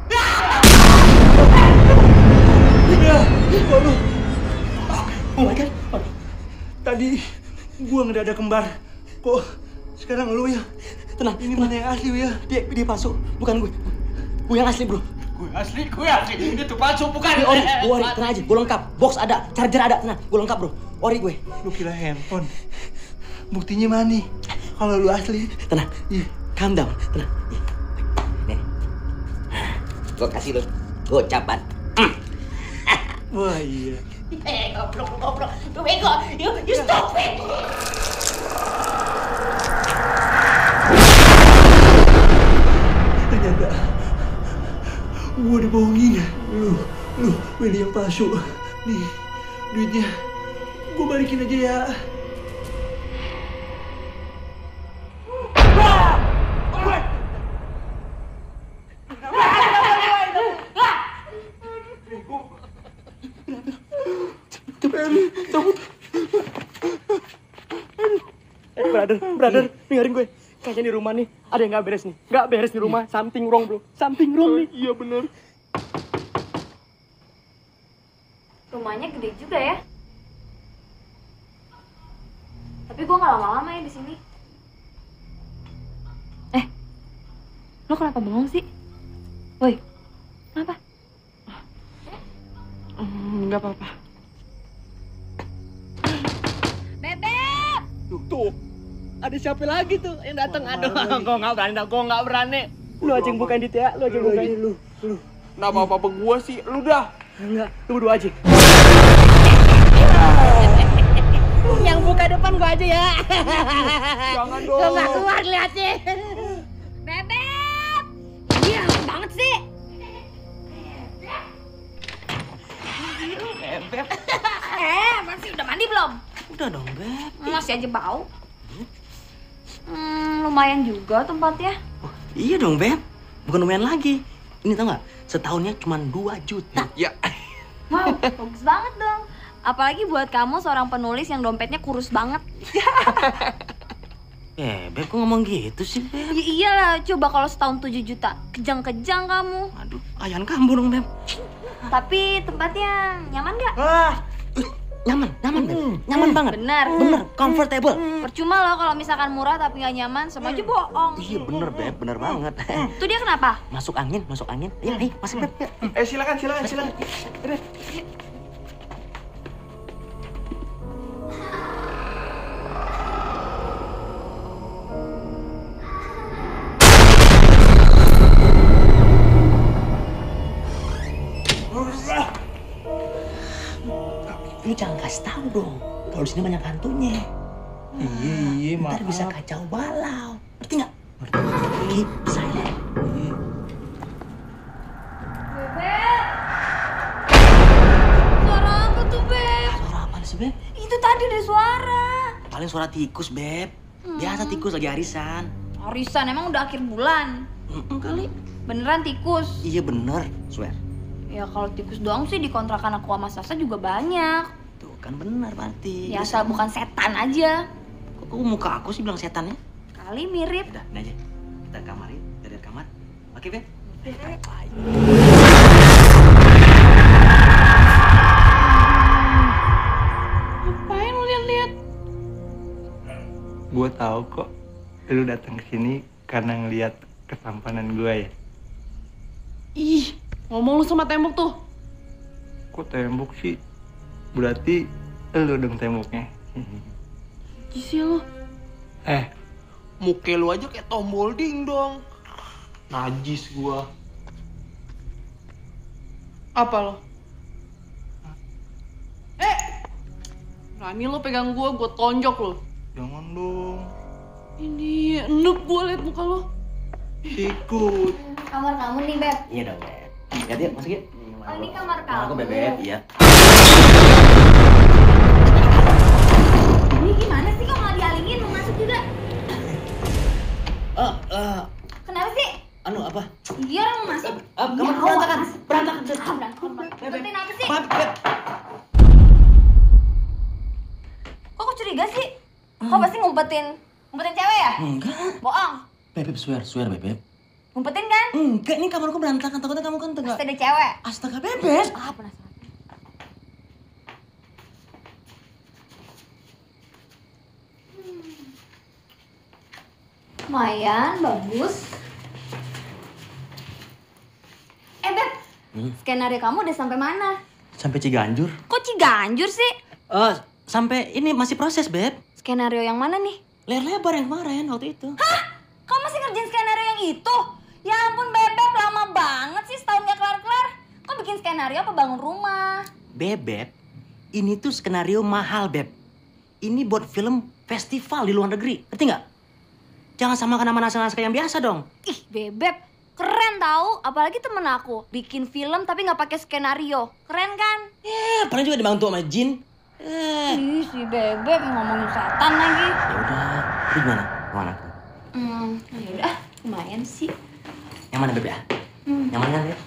Speaker 4: Oh my god. Tadi gua ngedadak kembar. Kok sekarang lu ya?
Speaker 1: Tenang,
Speaker 4: ini mana yang asli ya?
Speaker 1: Dia palsu, bukan gue. Gue yang asli, bro.
Speaker 2: Gue asli. Itu palsu bukan.
Speaker 1: Ori, tenang aja. Gue lengkap. Box ada, charger ada, tenang. Gue lengkap, bro. Ori gue.
Speaker 4: Lu kira handphone. Buktinya mana nih? Kalau lu asli.
Speaker 1: Tenang.
Speaker 4: Iya.
Speaker 1: Calm down. Tenang. Nih. Gue kasih lu gocapan.
Speaker 4: Wah iya.
Speaker 6: Goblok. Lu bego. You stop it.
Speaker 4: Ternyata gua dibohongin. Lu Willy yang palsu. Nih, duitnya gua balikin aja ya.
Speaker 1: Brother, dengerin gue. Kayaknya di rumah nih ada yang nggak beres nih. Nggak beres di rumah. Something wrong, bro. Something wrong nih.
Speaker 2: Iya bener.
Speaker 7: Rumahnya gede juga ya. Tapi gue nggak lama-lama ya di sini. Lo kenapa bengong sih? Woi, kenapa?
Speaker 9: Nggak apa-apa.
Speaker 7: Bebek!
Speaker 1: Tuh. Ada siapa lagi tuh yang datang? Aduh, gue nggak berani. Lu aja yang bukain dit ya, lu aja yang bukain. Lu.
Speaker 2: Nah, apa-apa gua sih, lu dah.
Speaker 1: Enggak, lu berdua aja.
Speaker 6: Yang buka depan gua aja ya.
Speaker 2: Jangan dong.
Speaker 6: Lo nggak keluar liatnya.
Speaker 7: Bebek! Iya, banget sih.
Speaker 1: Beb.
Speaker 7: Masih udah mandi belum?
Speaker 1: Udah dong, Beb.
Speaker 7: Masih aja bau. Lumayan juga tempatnya.
Speaker 1: Oh, iya dong, Beb. Bukan lumayan lagi. Ini tau nggak? Setahunnya cuma 2 juta.
Speaker 2: Ya.
Speaker 7: Wow, bagus banget dong. Apalagi buat kamu seorang penulis yang dompetnya kurus banget.
Speaker 1: Beb, kok ngomong gitu sih, Beb?
Speaker 7: Ya iyalah, coba kalau setahun 7 juta. Kejang-kejang kamu.
Speaker 1: Aduh, ayam kambuh dong, Beb.
Speaker 7: Tapi tempatnya nyaman nggak?
Speaker 1: Nyaman, Beb. Nyaman banget.
Speaker 7: Bener.
Speaker 1: Comfortable.
Speaker 7: Percuma loh kalau misalkan murah tapi nggak nyaman, sama aja bohong.
Speaker 1: Iya, bener, Beb. Bener banget.
Speaker 7: Tuh dia kenapa?
Speaker 1: Masuk angin. Iya, nih, masuk, Beb. Yuk.
Speaker 2: Silakan.
Speaker 1: jangan kasih tahu dong. Kalau di sini banyak hantunya.
Speaker 4: Iya,
Speaker 1: Ntar bisa kacau balau. Ngerti nggak? Keep silent.
Speaker 7: Beb. Suara apa tuh, Beb?
Speaker 1: Suara apaan sih, Beb?
Speaker 7: Itu tadi ada suara.
Speaker 1: Paling suara tikus, Beb. Biasa tikus lagi arisan.
Speaker 7: Arisan, emang udah akhir bulan.
Speaker 1: Kali.
Speaker 7: Beneran tikus?
Speaker 1: Iya bener, swear.
Speaker 7: Ya kalau tikus doang sih di kontrakan aku sama Sasa juga banyak.
Speaker 1: Tuh kan bener berarti.
Speaker 7: Ya asal bukan setan aja.
Speaker 1: Kok muka aku sih bilang setan ya?
Speaker 7: Kali mirip.
Speaker 1: Udah, ini aja. Kita ke kamar yuk. Kita lihat kamar. Oke, Beb?
Speaker 9: Ngapain lu lihat-lihat?
Speaker 4: Gue tahu kok lu datang ke sini karena ngelihat ketampanan gue ya.
Speaker 9: Ih, ngomong lu sama tembok tuh.
Speaker 4: Kok tembok sih? Berarti lu dong temboknya.
Speaker 9: Jisi lu.
Speaker 2: Muka lu aja kayak Tom Bolding dong. Najis gua.
Speaker 9: Apa lo? Berani lo pegang gua tonjok lo.
Speaker 4: Jangan dong.
Speaker 9: Ini enek gua liat muka lo.
Speaker 4: Ikut.
Speaker 7: Kamar kamu nih, Beb.
Speaker 1: Iya dong, Beb. Lihat yuk, masuk yuk.
Speaker 7: Oh, ini kamar
Speaker 1: Kamar aku,
Speaker 7: kamu.
Speaker 1: Beb. Iya.
Speaker 7: Ini gimana sih kok nggak dialingin mau masuk juga? Kenapa sih?
Speaker 1: Anu apa?
Speaker 7: Dia orang mau masuk.
Speaker 1: Kamu
Speaker 7: Ya,
Speaker 1: berantakan.
Speaker 7: awas.
Speaker 1: Berantakan.
Speaker 7: Ngumpetin apa sih?
Speaker 1: Beb.
Speaker 7: Kok aku curiga sih? Kok pasti ngumpetin cewek ya?
Speaker 1: Enggak.
Speaker 7: Bohong.
Speaker 1: Beb, swear, Beb.
Speaker 7: Ngumpetin kan?
Speaker 1: Enggak, ini kamarku berantakan. Takutnya kamu kan
Speaker 7: Pasti ada cewek.
Speaker 1: Astaga, Bebek.
Speaker 7: Ah, penasaran. Lumayan, bagus. Beb, skenario kamu udah sampai mana?
Speaker 1: Sampai Ciganjur.
Speaker 7: Kok Ciganjur sih?
Speaker 1: Sampai ini masih proses, Beb.
Speaker 7: Skenario yang mana nih?
Speaker 1: Layar lebar yang kemarin waktu itu.
Speaker 7: Hah? Kamu masih ngerjain skenario yang itu? Ya ampun, Bebek, lama banget sih setahun gak kelar-kelar. Kok bikin skenario apa bangun rumah?
Speaker 1: Beb, ini tuh skenario mahal, Beb. Ini buat film festival di luar negeri. Ngerti nggak? Jangan samakan sama naskah-naskah yang biasa dong.
Speaker 7: Ih, Bebek, keren tahu. Apalagi temen aku bikin film tapi nggak pakai skenario. Keren kan?
Speaker 1: Pernah juga dibantu sama Jin.
Speaker 7: Ih, si Bebek ngomongin setan lagi.
Speaker 1: Ya udah, itu gimana? Kemana?
Speaker 7: Ya udah, lumayan sih.
Speaker 1: Yang mana, Beb ya? Yang mana, Beb?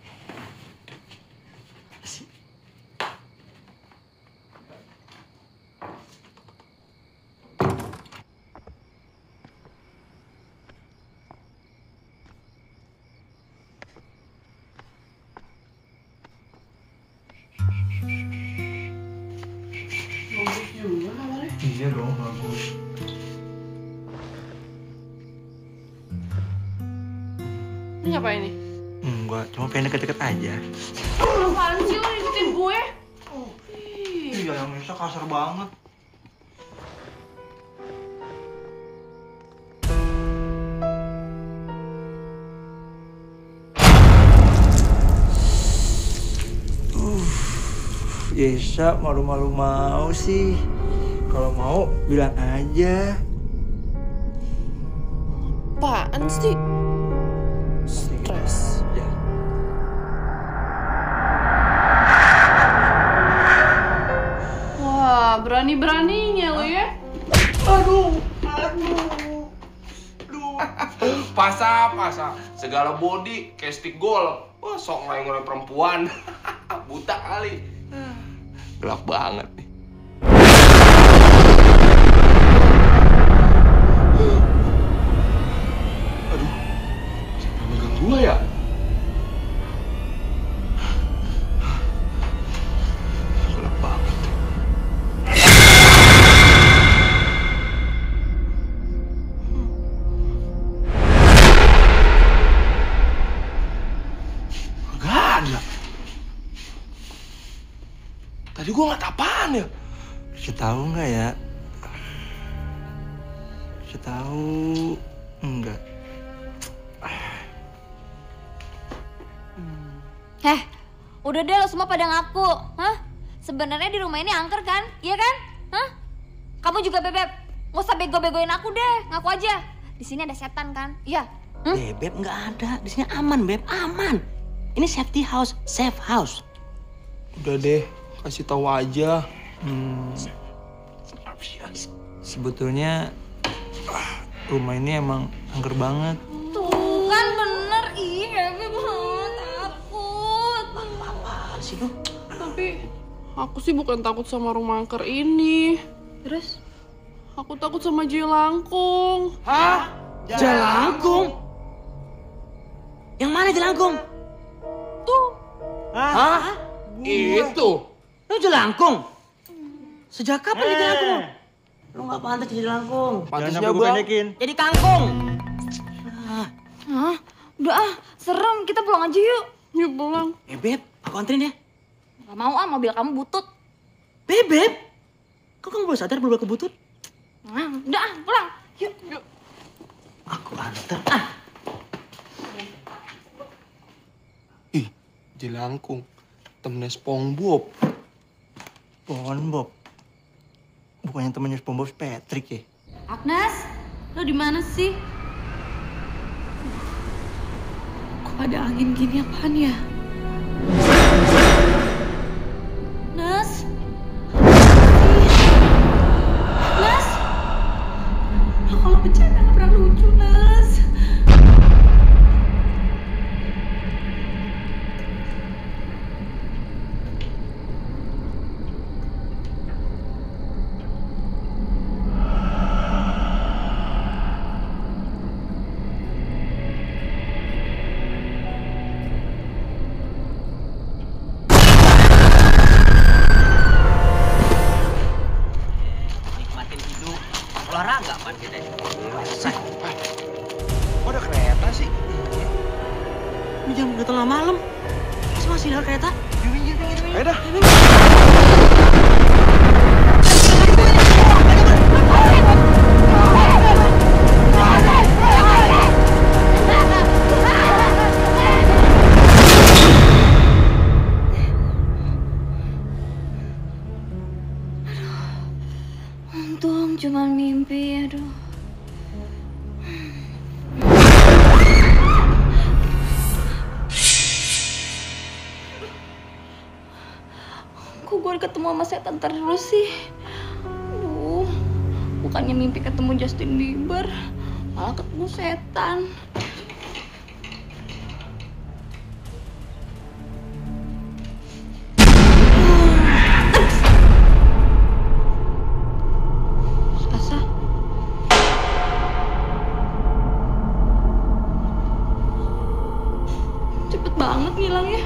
Speaker 4: Iya dong, bagus.
Speaker 9: Ini ngapain nih?
Speaker 4: Enggak, cuma pengen deket-deket aja.
Speaker 9: Apaan sih lo ngikutin gue?
Speaker 4: Iya, yang Nisa kasar banget. Yesa malu-malu mau sih. Kalau mau bilang aja.
Speaker 9: Apaan sih? Stres.
Speaker 4: Ya.
Speaker 9: Wah, berani-beraninya lo ya.
Speaker 2: Aduh. Pasa. Segala body kayak stick golf. Wah, sok ngelain perempuan. Buta kali. Gelap banget nih. Aduh, siapa megang gua ya? Gelap banget. Gak ada. Tadi gua ngeliat apaan ya?
Speaker 4: Bisa tahu nggak ya? Bisa tahu enggak?
Speaker 7: Udah deh lo semua pada ngaku. Hah? sebenarnya di rumah ini angker kan? Iya kan? Hah? Kamu juga Bebek, nggak usah bego-begoin aku deh, ngaku aja. Di sini ada setan kan? Iya.
Speaker 1: Beb nggak ada, di sini aman Beb, aman. Ini safety house, safe house.
Speaker 2: Udah deh, kasih tahu aja. Sebetulnya rumah ini emang angker banget.
Speaker 7: Tuh kan bener, ih Bebek banget, takut.
Speaker 1: Apaan sih lu?
Speaker 9: Tapi aku sih bukan takut sama rumah angker ini.
Speaker 7: Terus?
Speaker 9: Aku takut sama jelangkung.
Speaker 1: Hah? Jelangkung? Yang mana jelangkung?
Speaker 9: Tuh.
Speaker 1: Hah?
Speaker 2: Itu.
Speaker 1: Lu jelangkung? Sejak kapan jadi jelangkung? Lu nggak pantas jadi jelangkung.
Speaker 2: Pantasnya Bang.
Speaker 1: Jadi kangkung.
Speaker 7: Hah? Udah ah, serem. Kita pulang aja yuk.
Speaker 9: Yuk pulang.
Speaker 1: Beb, aku anterin ya.
Speaker 7: Gak mau ah, mobil kamu butut.
Speaker 1: Beb, kok kamu baru sadar mobil aku butut?
Speaker 7: Nah, udah ah, pulang. Yuk.
Speaker 1: Aku anter.
Speaker 2: Ih, jelangkung. Temennya SpongeBob.
Speaker 1: SpongeBob. Bukannya temannya SpongeBob Patrick ya?
Speaker 7: Agnes, lo di mana sih?
Speaker 9: Kok ada angin gini apaan ya?
Speaker 7: Nes? Nes?
Speaker 9: Lo kalau bercanda gak pernah lucu, Nes.
Speaker 1: Nikmatin hidup. Olahraga apa kita?
Speaker 2: Kok ada kereta sih?
Speaker 1: Ini jam udah tengah malam. Masih ada kereta?
Speaker 2: Ayo dah.
Speaker 7: Untung cuma mimpi, aduh. Kok gue ketemu sama setan terus sih? Aduh, bukannya mimpi ketemu Justin Bieber, malah ketemu setan. Sasa? Cepet banget ngilangnya.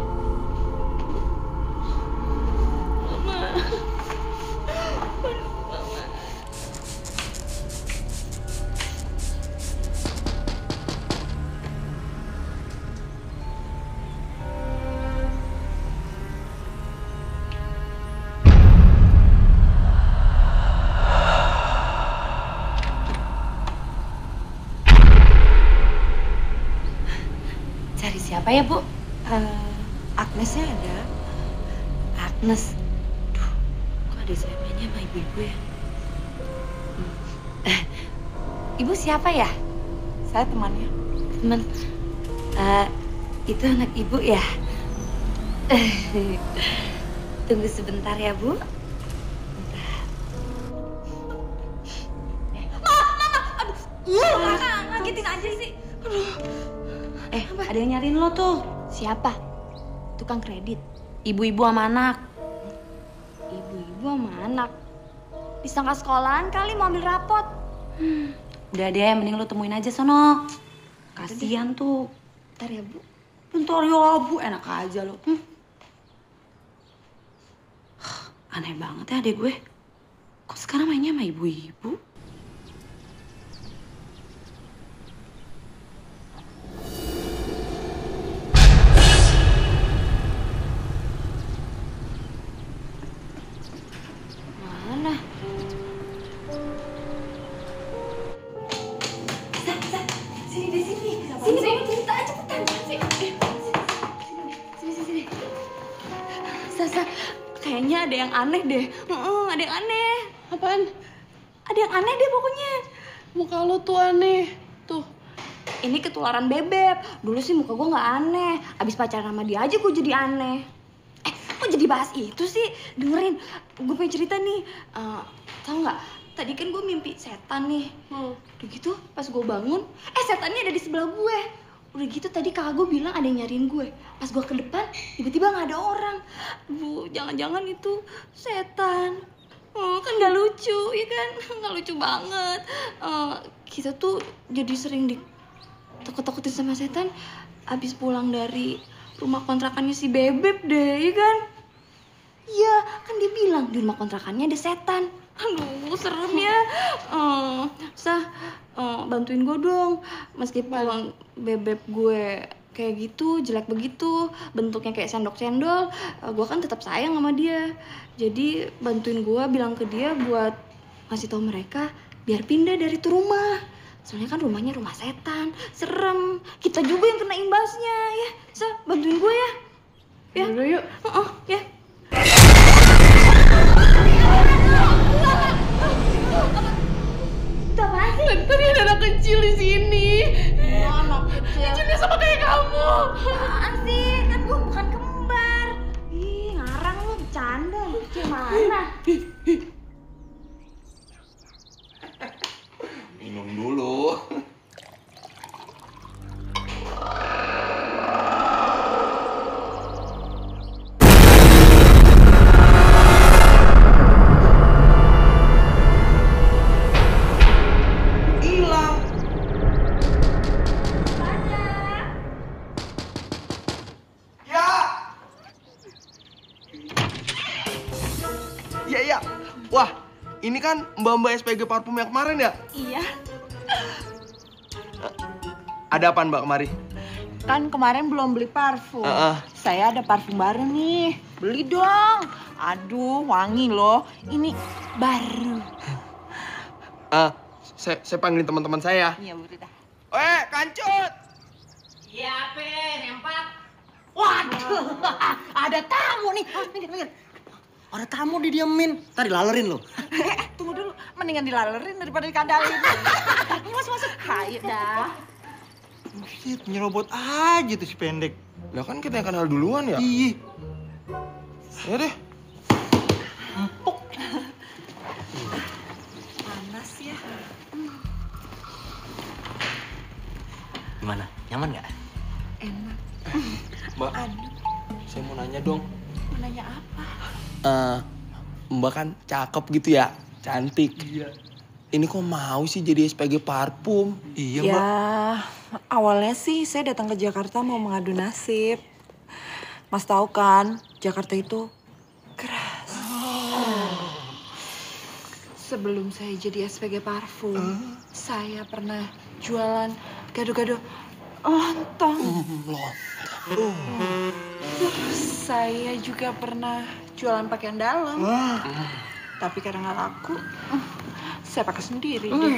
Speaker 10: Cari siapa ya, Bu? Agnesnya ada.
Speaker 7: Agnes.
Speaker 10: Duh, kok ada siapanya sama ibu-ibu ya?
Speaker 7: Ibu siapa ya?
Speaker 10: Saya temannya.
Speaker 7: Teman. Itu anak ibu ya? Tunggu sebentar ya, Bu.
Speaker 10: Ngagetin aja sih. Ada yang nyariin lo tuh.
Speaker 7: Siapa? Tukang kredit.
Speaker 10: Ibu-ibu sama anak.
Speaker 7: Ibu-ibu sama anak. Disangka sekolahan kali mau ambil rapot.
Speaker 10: Udah deh, mending lo temuin aja sono. Kasian tuh.
Speaker 7: Bentar ya, Bu.
Speaker 10: Bentar ya, Bu. Enak aja lo. Aneh banget ya adek gue. Kok sekarang mainnya sama ibu-ibu?
Speaker 7: Mana?
Speaker 10: Sini deh, sini.
Speaker 7: Sini, kamu cerita aja cepetan. Sini.
Speaker 10: Sini.
Speaker 7: Sasa, kayaknya Kayaknya ada yang aneh deh. Ada yang aneh.
Speaker 9: Apaan?
Speaker 7: Ada yang aneh deh pokoknya.
Speaker 9: Muka lo tuh aneh. Tuh.
Speaker 7: Ini ketularan bebek. Dulu sih muka gue nggak aneh. Abis pacaran sama dia aja gue jadi aneh. Kok jadi bahas itu sih? Dengerin, gue pengen cerita nih. Tahu nggak? Tadi kan gue mimpi setan nih. Udah gitu pas gue bangun, setannya ada di sebelah gue. Udah gitu tadi kakak gue bilang ada yang nyariin gue. Pas gue ke depan, tiba-tiba nggak ada orang. Bu, jangan-jangan itu setan. Kan nggak lucu, ya kan? Nggak lucu banget. Kita tuh jadi sering ditakut-takutin sama setan. Abis pulang dari rumah kontrakannya si Bebek deh, ya kan? Iya, kan dia bilang di rumah kontrakannya ada setan. Aduh, serem ya. Bantuin gue dong. Meskipun Bebek gue kayak gitu, jelek begitu, bentuknya kayak sendok cendol, gue kan tetap sayang sama dia. Jadi bantuin gue, bilang ke dia buat ngasih tahu mereka biar pindah dari itu rumah. Soalnya kan rumahnya rumah setan, serem. Kita juga yang kena imbasnya, ya. Bantuin gue ya. Ya.
Speaker 9: Udah yuk.
Speaker 7: Ya.
Speaker 9: Tadi ada anak kecil di sini.
Speaker 7: Anak kecil.
Speaker 9: Kecilnya sama kayak kamu.
Speaker 7: Apaan sih? Kan gue bukan kembar. Ih, ngarang lu, bercanda. Gimana?
Speaker 2: Minum dulu. Iya. Wah, ini kan mbak-mbak SPG parfum yang kemarin ya?
Speaker 5: Iya.
Speaker 2: Ada apaan mbak kemari?
Speaker 5: Kan kemarin belum beli parfum. Saya ada parfum baru nih. Beli dong. Aduh, wangi loh. Ini baru.
Speaker 2: Saya panggilin teman-teman saya.
Speaker 5: Iya, betul dah.
Speaker 2: Kancut!
Speaker 6: Iya, Empat. Waduh, ada tamu nih. Minggir.
Speaker 1: Ada tamu didiemin, tadi lalerin lo.
Speaker 5: Tunggu dulu, mendingan dilalerin daripada dikadalin. Masuk. Ayo dah.
Speaker 4: Buset, nyerobot aja tuh si pendek.
Speaker 2: Lah kan kita yang kenal duluan ya?
Speaker 4: Iya.
Speaker 2: Ya deh.
Speaker 4: Empuk.
Speaker 5: Panas ya.
Speaker 1: Gimana, nyaman nggak?
Speaker 5: Enak.
Speaker 2: Mbak, saya mau nanya dong.
Speaker 5: Mau nanya apa?
Speaker 2: Mbak kan cakep gitu ya, cantik. Iya. Ini kok mau sih jadi SPG parfum?
Speaker 4: Iya,
Speaker 5: ya,
Speaker 4: Mbak.
Speaker 5: Awalnya sih saya datang ke Jakarta mau mengadu nasib. Mas tahu kan, Jakarta itu keras. Sebelum saya jadi SPG parfum, saya pernah jualan gado-gado lontong. Terus saya juga pernah jualan pakaian dalam. Tapi karena nggak laku, saya pakai sendiri deh.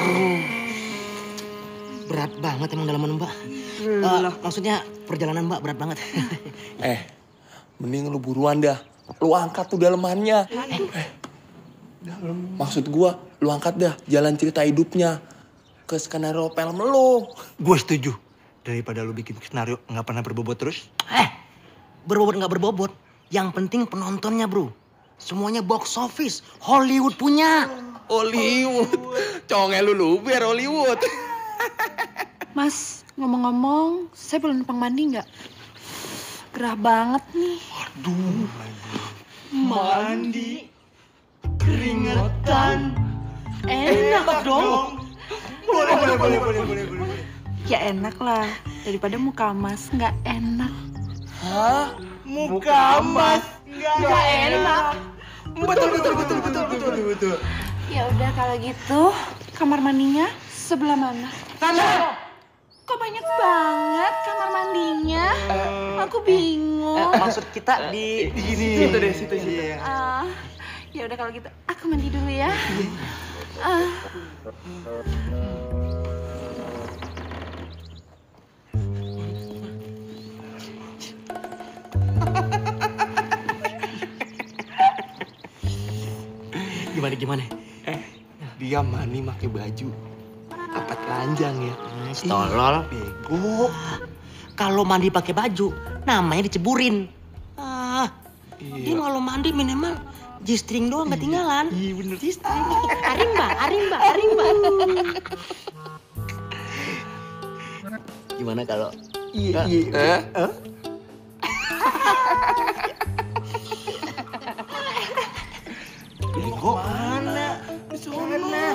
Speaker 1: Berat banget emang dalaman Mbak. Maksudnya perjalanan Mbak berat banget.
Speaker 2: Mending lu buruan dah. Lu angkat tuh dalemannya. Maksud gua, lu angkat dah jalan cerita hidupnya ke skenario film lu.
Speaker 4: Gue setuju. Daripada lu bikin skenario nggak pernah berbobot terus.
Speaker 1: Berbobot nggak berbobot. Yang penting penontonnya bro. Semuanya box office. Hollywood punya.
Speaker 2: Hollywood. Congel lu biar Hollywood.
Speaker 5: Mas, ngomong-ngomong, saya belum numpang mandi nggak? Gerah banget nih.
Speaker 4: Aduh. Mandi. Keringetan.
Speaker 5: Enak
Speaker 4: dong. Boleh.
Speaker 5: Ya enak lah, daripada muka mas nggak enak.
Speaker 2: Hah?
Speaker 4: Muka mas nggak enak. Betul.
Speaker 5: Ya udah kalau gitu, kamar mandinya sebelah mana?
Speaker 4: Sana.
Speaker 5: Kok banyak banget kamar mandinya? Aku bingung.
Speaker 1: Maksud kita di
Speaker 4: sini.
Speaker 2: Situ.
Speaker 5: Ya udah kalau gitu, aku mandi dulu ya.
Speaker 1: Gimana?
Speaker 2: Dia mandi pakai baju apa telanjang ya?
Speaker 1: Tolol.
Speaker 2: Bego.
Speaker 1: Kalau mandi pakai baju, namanya diceburin. Dia kalau mandi minimal G-string doang ketinggalan.
Speaker 2: Iya bener.
Speaker 1: G-string.
Speaker 10: Arimba.
Speaker 1: Gimana kalau
Speaker 2: Iya. Bego mana? Di sana.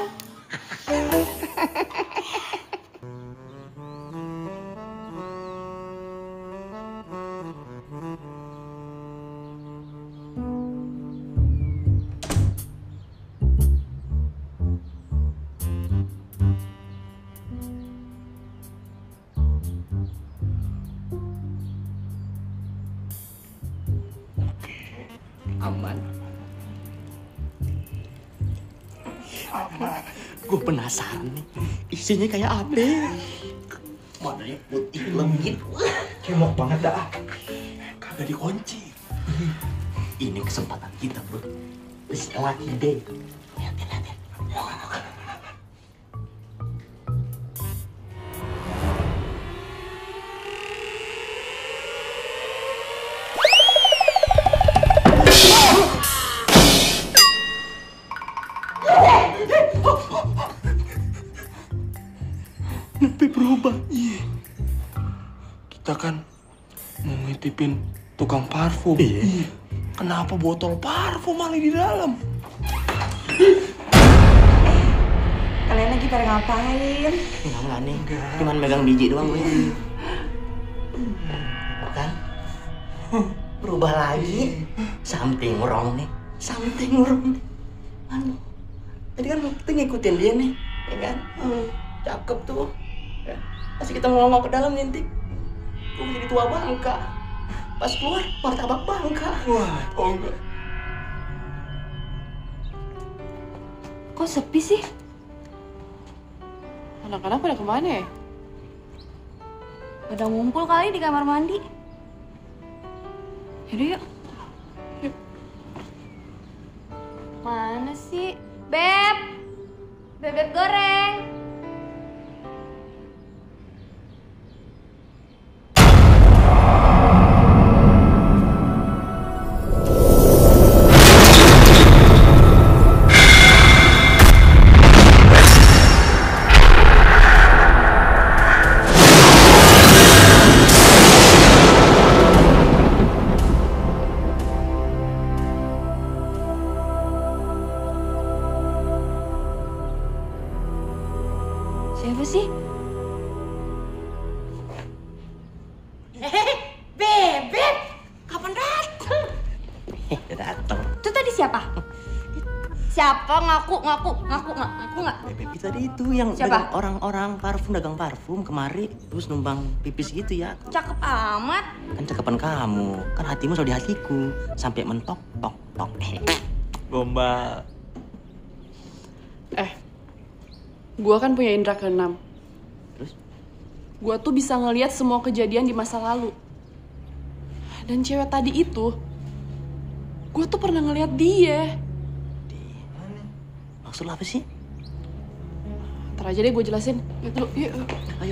Speaker 1: aman? Gue penasaran nih, isinya kayak apa? Warnanya putih legit.
Speaker 2: Cemok banget dah. Kagak dikunci.
Speaker 1: Ini kesempatan kita, bro. This lucky day. Lihat.
Speaker 2: Sampai berubah. Iya. Kita kan mau ngitipin tukang parfum.
Speaker 1: Iya.
Speaker 2: Kenapa botol parfum malah di dalam?
Speaker 5: Kalian lagi pada ngapain?
Speaker 1: Enggak nih, cuman megang biji doang gue. Kan? Berubah lagi. Something wrong nih. Aduh. Tadi kan kita ngikutin dia nih, ya kan? Cakep tuh. Pas kita ngomong ke dalam ngintip, gue jadi tua bangka. Pas keluar, martabak bangka.
Speaker 2: Wah, oh enggak.
Speaker 10: Kok sepi sih?
Speaker 9: Anak-anak pada kemana ya?
Speaker 7: Pada ngumpul kali di kamar mandi.
Speaker 10: Yaudah yuk.
Speaker 7: Mana sih? Bebek goreng.
Speaker 10: Siapa sih?
Speaker 7: Bebek, kapan datang?
Speaker 1: Datang.
Speaker 7: Itu tadi siapa? Siapa ngaku nggak?
Speaker 1: Bebek itu tadi itu yang
Speaker 7: Siapa?
Speaker 1: orang-orang dagang parfum kemari terus numpang pipis gitu ya.
Speaker 7: Cakep amat.
Speaker 1: Kan cakepan kamu, kan hatimu selalu di hatiku sampai mentok tok.
Speaker 2: Gombal.
Speaker 9: Gua kan punya indera keenam.
Speaker 1: Terus?
Speaker 9: Gua tuh bisa ngelihat semua kejadian di masa lalu. Dan cewek tadi itu, gua tuh pernah ngelihat dia.
Speaker 1: Maksud lo apa sih?
Speaker 9: Ntar aja deh gue jelasin. Yuk dulu, yuk.
Speaker 1: Ayo,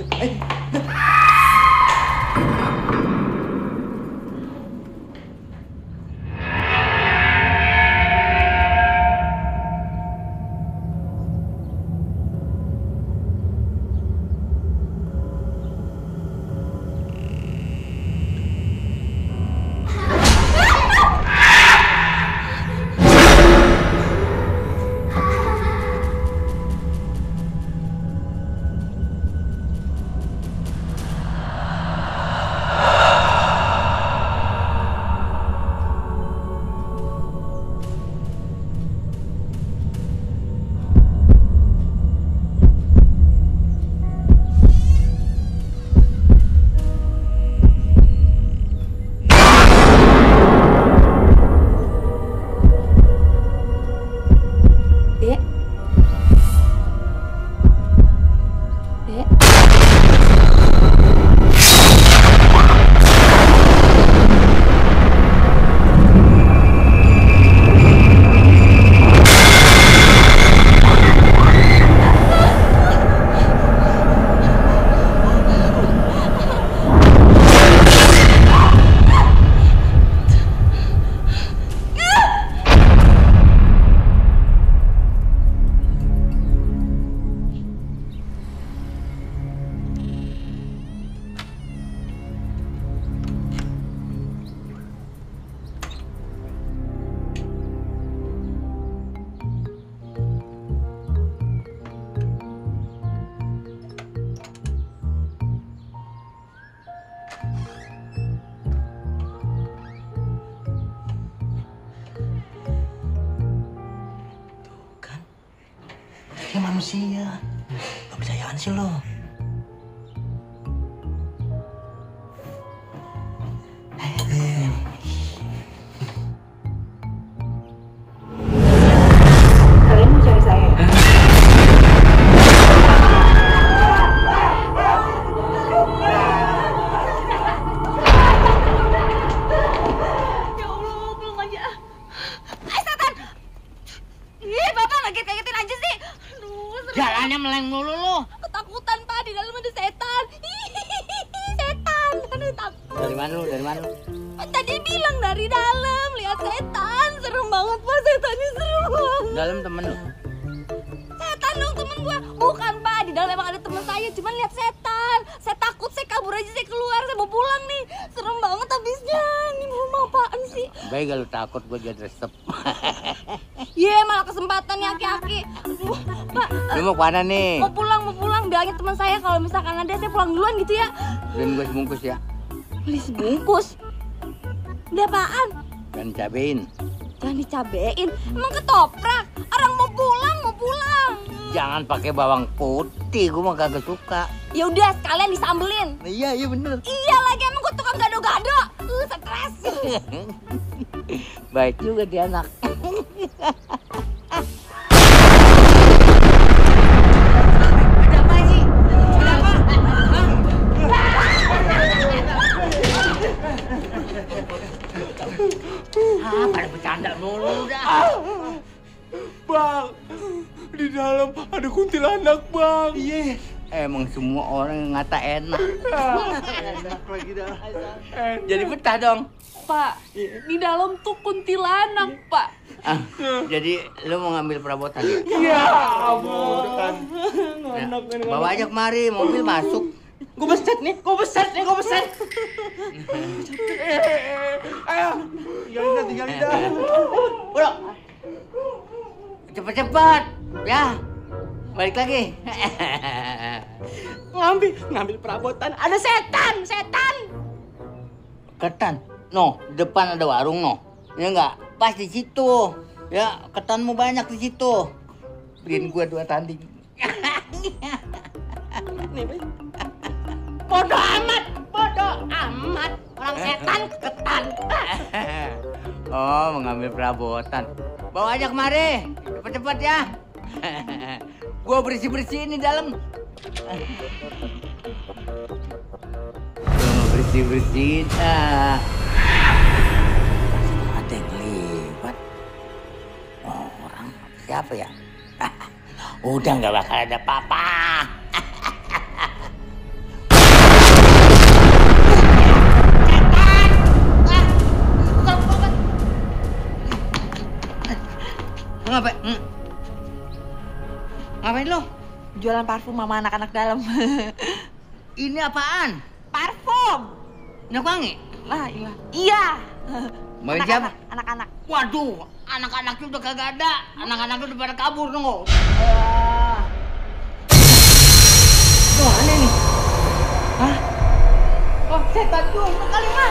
Speaker 3: manusia. Gak percayaan sih lo.
Speaker 5: Kalian mau cari saya?
Speaker 7: Ya Allah, belum aja. Setan! Ih, Bapak ngaget-ngagetin aja sih. Aduh, serem.
Speaker 3: Jalannya meleng mulu lo.
Speaker 7: Ketakutan, Pak. Di dalam ada setan. Setan. Aduh, takut.
Speaker 3: Dari mana lu? Dari mana lu?
Speaker 7: Tadi bilang dari dalam. Lihat setan. Serem banget, Pak. Setannya serem banget.
Speaker 3: Dalam temen lu.
Speaker 7: Setan dong temen gua. Bukan, Pak. Di dalam emang ada temen saya. Cuman lihat setan. Saya takut. Saya kabur aja. Saya keluar. Saya mau pulang nih. Serem banget habisnya. Ini rumah apaan sih?
Speaker 3: Baik kalau takut gue jadi resep.
Speaker 7: Iya, malah kesempatan nih aki-aki. Aduh, Pak.
Speaker 3: Lu mau kemana nih?
Speaker 7: Mau pulang. Bilangin teman saya kalau misalkan ada saya pulang duluan gitu ya.
Speaker 3: Beliin gue sebungkus ya.
Speaker 7: Beli sebungkus? Beli apaan?
Speaker 3: Jangan cabein.
Speaker 7: Jangan dicabein. Emang ketoprak. Orang mau pulang.
Speaker 3: Jangan pakai bawang putih, gue mah kagak suka.
Speaker 7: Ya udah, sekalian disambelin.
Speaker 3: Iya bener.
Speaker 7: Iya lagi, emang gue tukang gado-gado. Stres.
Speaker 3: Baik juga dia anak.
Speaker 1: Ada apa sih? Ada apa?
Speaker 3: Pada bercanda mulu dah.
Speaker 2: Bang, di dalam ada kuntilanak, Bang.
Speaker 3: Iya. Emang semua orang yang ngata enak.
Speaker 2: Enak lagi dah.
Speaker 3: Jadi betah dong.
Speaker 9: Pak, di dalam tuh kuntilanak, Pak.
Speaker 3: Jadi lu mau ngambil perabotan ya?
Speaker 2: Iya, ampun.
Speaker 3: Bawa aja kemari, mobil masuk.
Speaker 1: Gue beset nih.
Speaker 2: Ayo, tinggalin dah.
Speaker 3: Udah. Cepet-cepet, ya. Balik lagi.
Speaker 1: Ngambil perabotan. Ada setan.
Speaker 3: Ketan. No, depan ada warung no. Ya enggak? Pas di situ. Ya, ketanmu banyak di situ. Beliin gua 2 tanding.
Speaker 7: Bodoh amat. Orang setan ketan.
Speaker 3: Oh, mengambil perabotan. Bawa aja kemari. Cepet-cepet ya. Gua bersih-bersihin di dalam. Bersih-bersihin. Ada yang lewat. Orang siapa ya? Udah nggak bakal ada apa-apa. Ngapain lo?
Speaker 5: Jualan parfum sama anak-anak dalam.
Speaker 3: Ini apaan?
Speaker 5: Parfum.
Speaker 3: Minyak wangi?
Speaker 5: Lah, iya.
Speaker 3: Mau siapa?
Speaker 5: Anak-anak.
Speaker 3: Waduh, anak-anaknya udah kagak ada. Anak-anaknya udah pada kabur dong. Oh, aneh nih. Hah?
Speaker 5: Oh, setan tuh, kali man.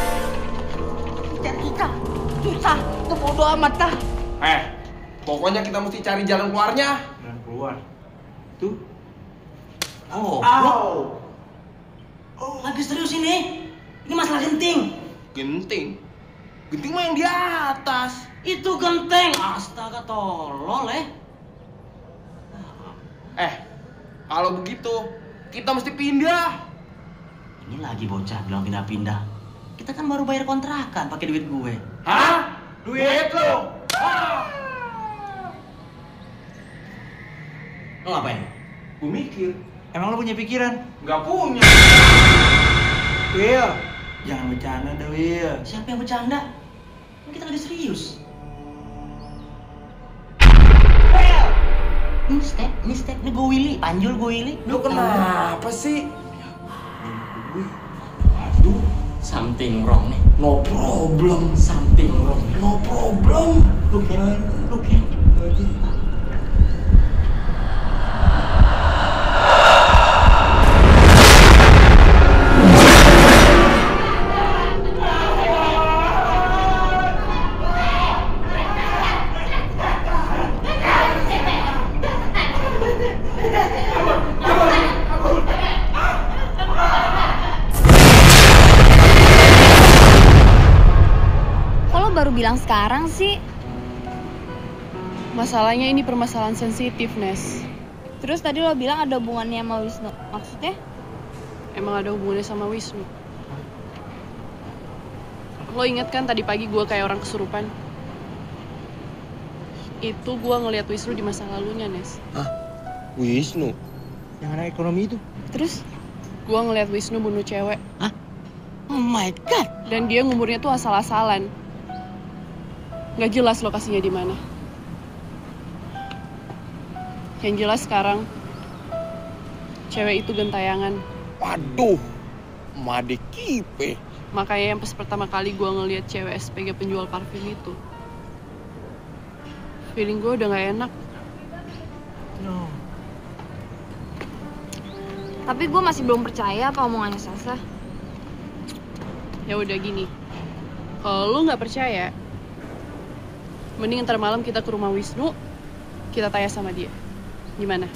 Speaker 3: Susah. Itu bodo amat dah.
Speaker 2: Pokoknya kita mesti cari jalan keluarnya.
Speaker 4: Jalan keluar. Tuh.
Speaker 1: Oh, lagi serius ini. Ini masalah genting.
Speaker 2: Genting mah yang di atas.
Speaker 1: Itu genteng. Astaga, tolol
Speaker 2: Kalau begitu kita mesti pindah.
Speaker 1: Ini lagi bocah bilang pindah-pindah. Kita kan baru bayar kontrakan pakai duit gue.
Speaker 2: Hah? Duit lo?
Speaker 1: Lo ngapain?
Speaker 2: Gue mikir.
Speaker 4: Emang lo punya pikiran?
Speaker 2: Nggak punya.
Speaker 4: Will, jangan bercanda dah, Will.
Speaker 1: Siapa yang bercanda? Kan kita lagi serius. Ini step nih gue Willy, panjul gue Willy.
Speaker 2: Lu kenapa sih?
Speaker 4: Aduh,
Speaker 1: Something wrong nih.
Speaker 4: no problem.
Speaker 1: Something wrong.
Speaker 4: No problem.
Speaker 1: Look ya.
Speaker 7: bilang sekarang sih?
Speaker 9: Masalahnya ini permasalahan sensitif, Nes.
Speaker 7: Terus tadi lo bilang ada hubungannya sama Wisnu. Maksudnya?
Speaker 9: Emang ada hubungannya sama Wisnu. Lo inget kan tadi pagi gue kayak orang kesurupan? Itu gue ngeliat Wisnu di masa lalunya, Nes.
Speaker 2: Hah? Wisnu? Yang anak ekonomi itu?
Speaker 9: Terus? Gue ngeliat Wisnu bunuh cewek.
Speaker 1: Hah? Oh my God!
Speaker 9: Dan dia ngumurnya tuh asal-asalan. Gak jelas lokasinya di mana. Yang jelas sekarang, cewek itu gentayangan.
Speaker 2: Waduh, Made Kipe.
Speaker 9: Makanya yang pas pertama kali gue ngeliat cewek SPG penjual parfum itu, feeling gue udah gak enak.
Speaker 2: No.
Speaker 7: Tapi gue masih belum percaya apa omongannya Sasa.
Speaker 9: Ya udah gini, kalau lu nggak percaya, mending ntar malam kita ke rumah Wisnu, kita tanya sama dia. Gimana?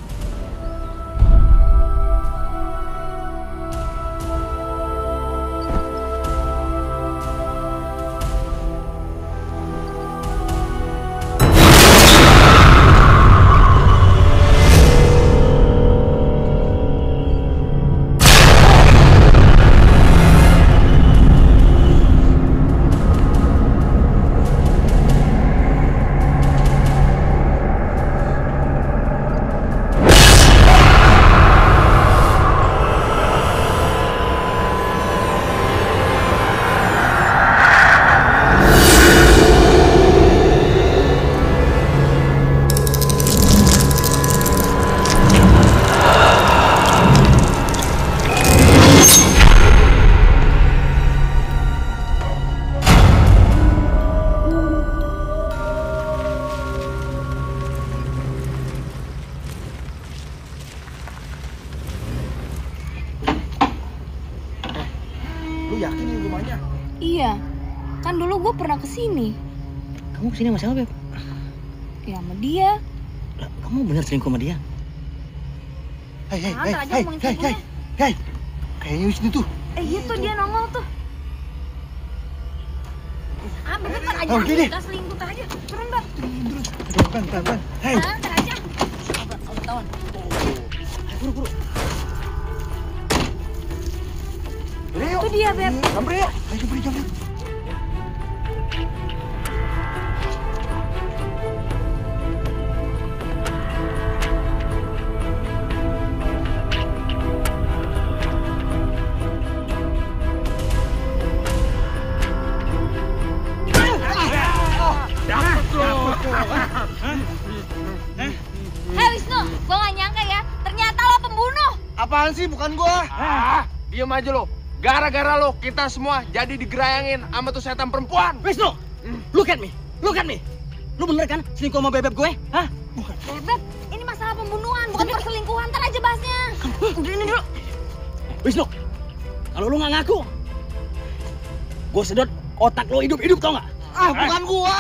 Speaker 2: Lu yakin ini rumahnya?
Speaker 7: Iya, kan dulu gue pernah kesini.
Speaker 1: Kamu kesini sama siapa, Beb?
Speaker 7: Ya sama dia.
Speaker 1: Lah, kamu bener selingkuh sama dia?
Speaker 2: Hei,
Speaker 7: ngomongin selingkuhnya.
Speaker 2: kayaknya Wisnu tuh.
Speaker 7: Iya tuh dia nongol tuh. Ah, Beb, ntar aja.
Speaker 2: Oke deh.
Speaker 7: Kita selingkuh ntar aja. Turun, Beb.
Speaker 2: Pelan. Hei.
Speaker 7: Ntar aja.
Speaker 1: Ketahuan. Buru.
Speaker 7: Itu dia, Beb.
Speaker 2: Sampai yuk. Ayo beri jam.
Speaker 7: Hei Wisnu, gue gak nyangka ya. Ternyata lo pembunuh.
Speaker 2: Apaan sih, bukan gua? Diam aja lo. Gara-gara lo, kita semua jadi digerayangin sama tuh setan perempuan.
Speaker 1: Wisnu, look at me. Lu bener kan selingkuh sama bebek gue? Hah?
Speaker 2: Bukan.
Speaker 7: Beb, ini masalah pembunuhan, bukan perselingkuhan. Ntar aja bahasnya. Udah ini dulu.
Speaker 1: Wisnu, kalau lu nggak ngaku, gue sedot otak lo hidup-hidup, tau nggak?
Speaker 2: Bukan gua.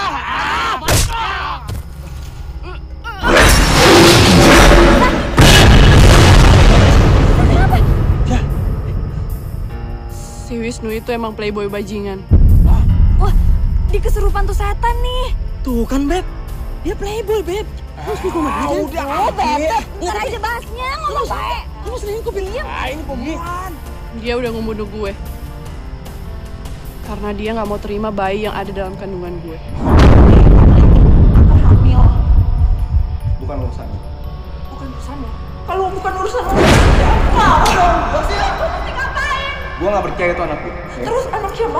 Speaker 9: Si Wisnu itu emang playboy bajingan.
Speaker 7: Wah, di kesurupan tuh setan nih.
Speaker 1: Tuh kan, Beb. Dia playboy, Beb. Lu selingkuh sama dia.
Speaker 2: Udah,
Speaker 7: Beb, ntar aja bahasnya. Ngomong baik.
Speaker 1: Kamu selingkuh, William.
Speaker 2: ini pembunuhan.
Speaker 9: Dia udah ngebunuh gue. Karena dia nggak mau terima bayi yang ada dalam kandungan gue.
Speaker 7: Aku hamil.
Speaker 2: Bukan urusannya.
Speaker 7: Bukan urusannya. Kalau bukan urusan lo,
Speaker 2: Gua nggak percaya itu anakku.
Speaker 7: terus anak siapa?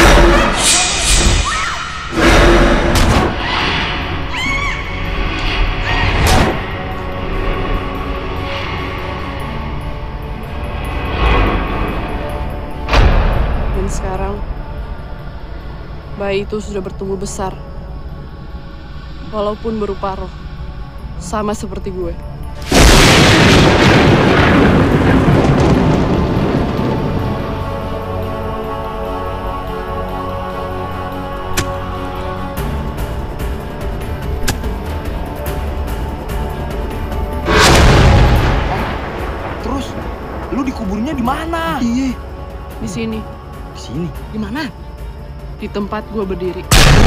Speaker 9: Dan sekarang, bayi itu sudah bertumbuh besar. Walaupun berupa roh. Sama seperti gue.
Speaker 2: Terus, lu dikuburnya di mana? Iya.
Speaker 9: Di sini.
Speaker 1: Di sini. Di mana?
Speaker 9: di tempat gue berdiri.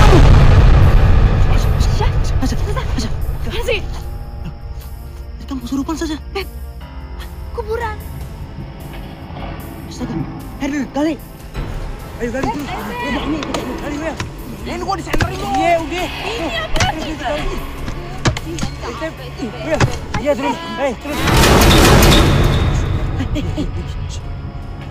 Speaker 9: Mana sih?
Speaker 1: Kamu kesurupan saja.
Speaker 7: Kuburan.
Speaker 1: Astaga. Herder, Gali. Ayo Gali terus. Ini Gali ya.
Speaker 2: Ini gua disenterin dong.
Speaker 1: Iya, udah.
Speaker 7: Ini apa sih?
Speaker 1: Iya, terus. Terus.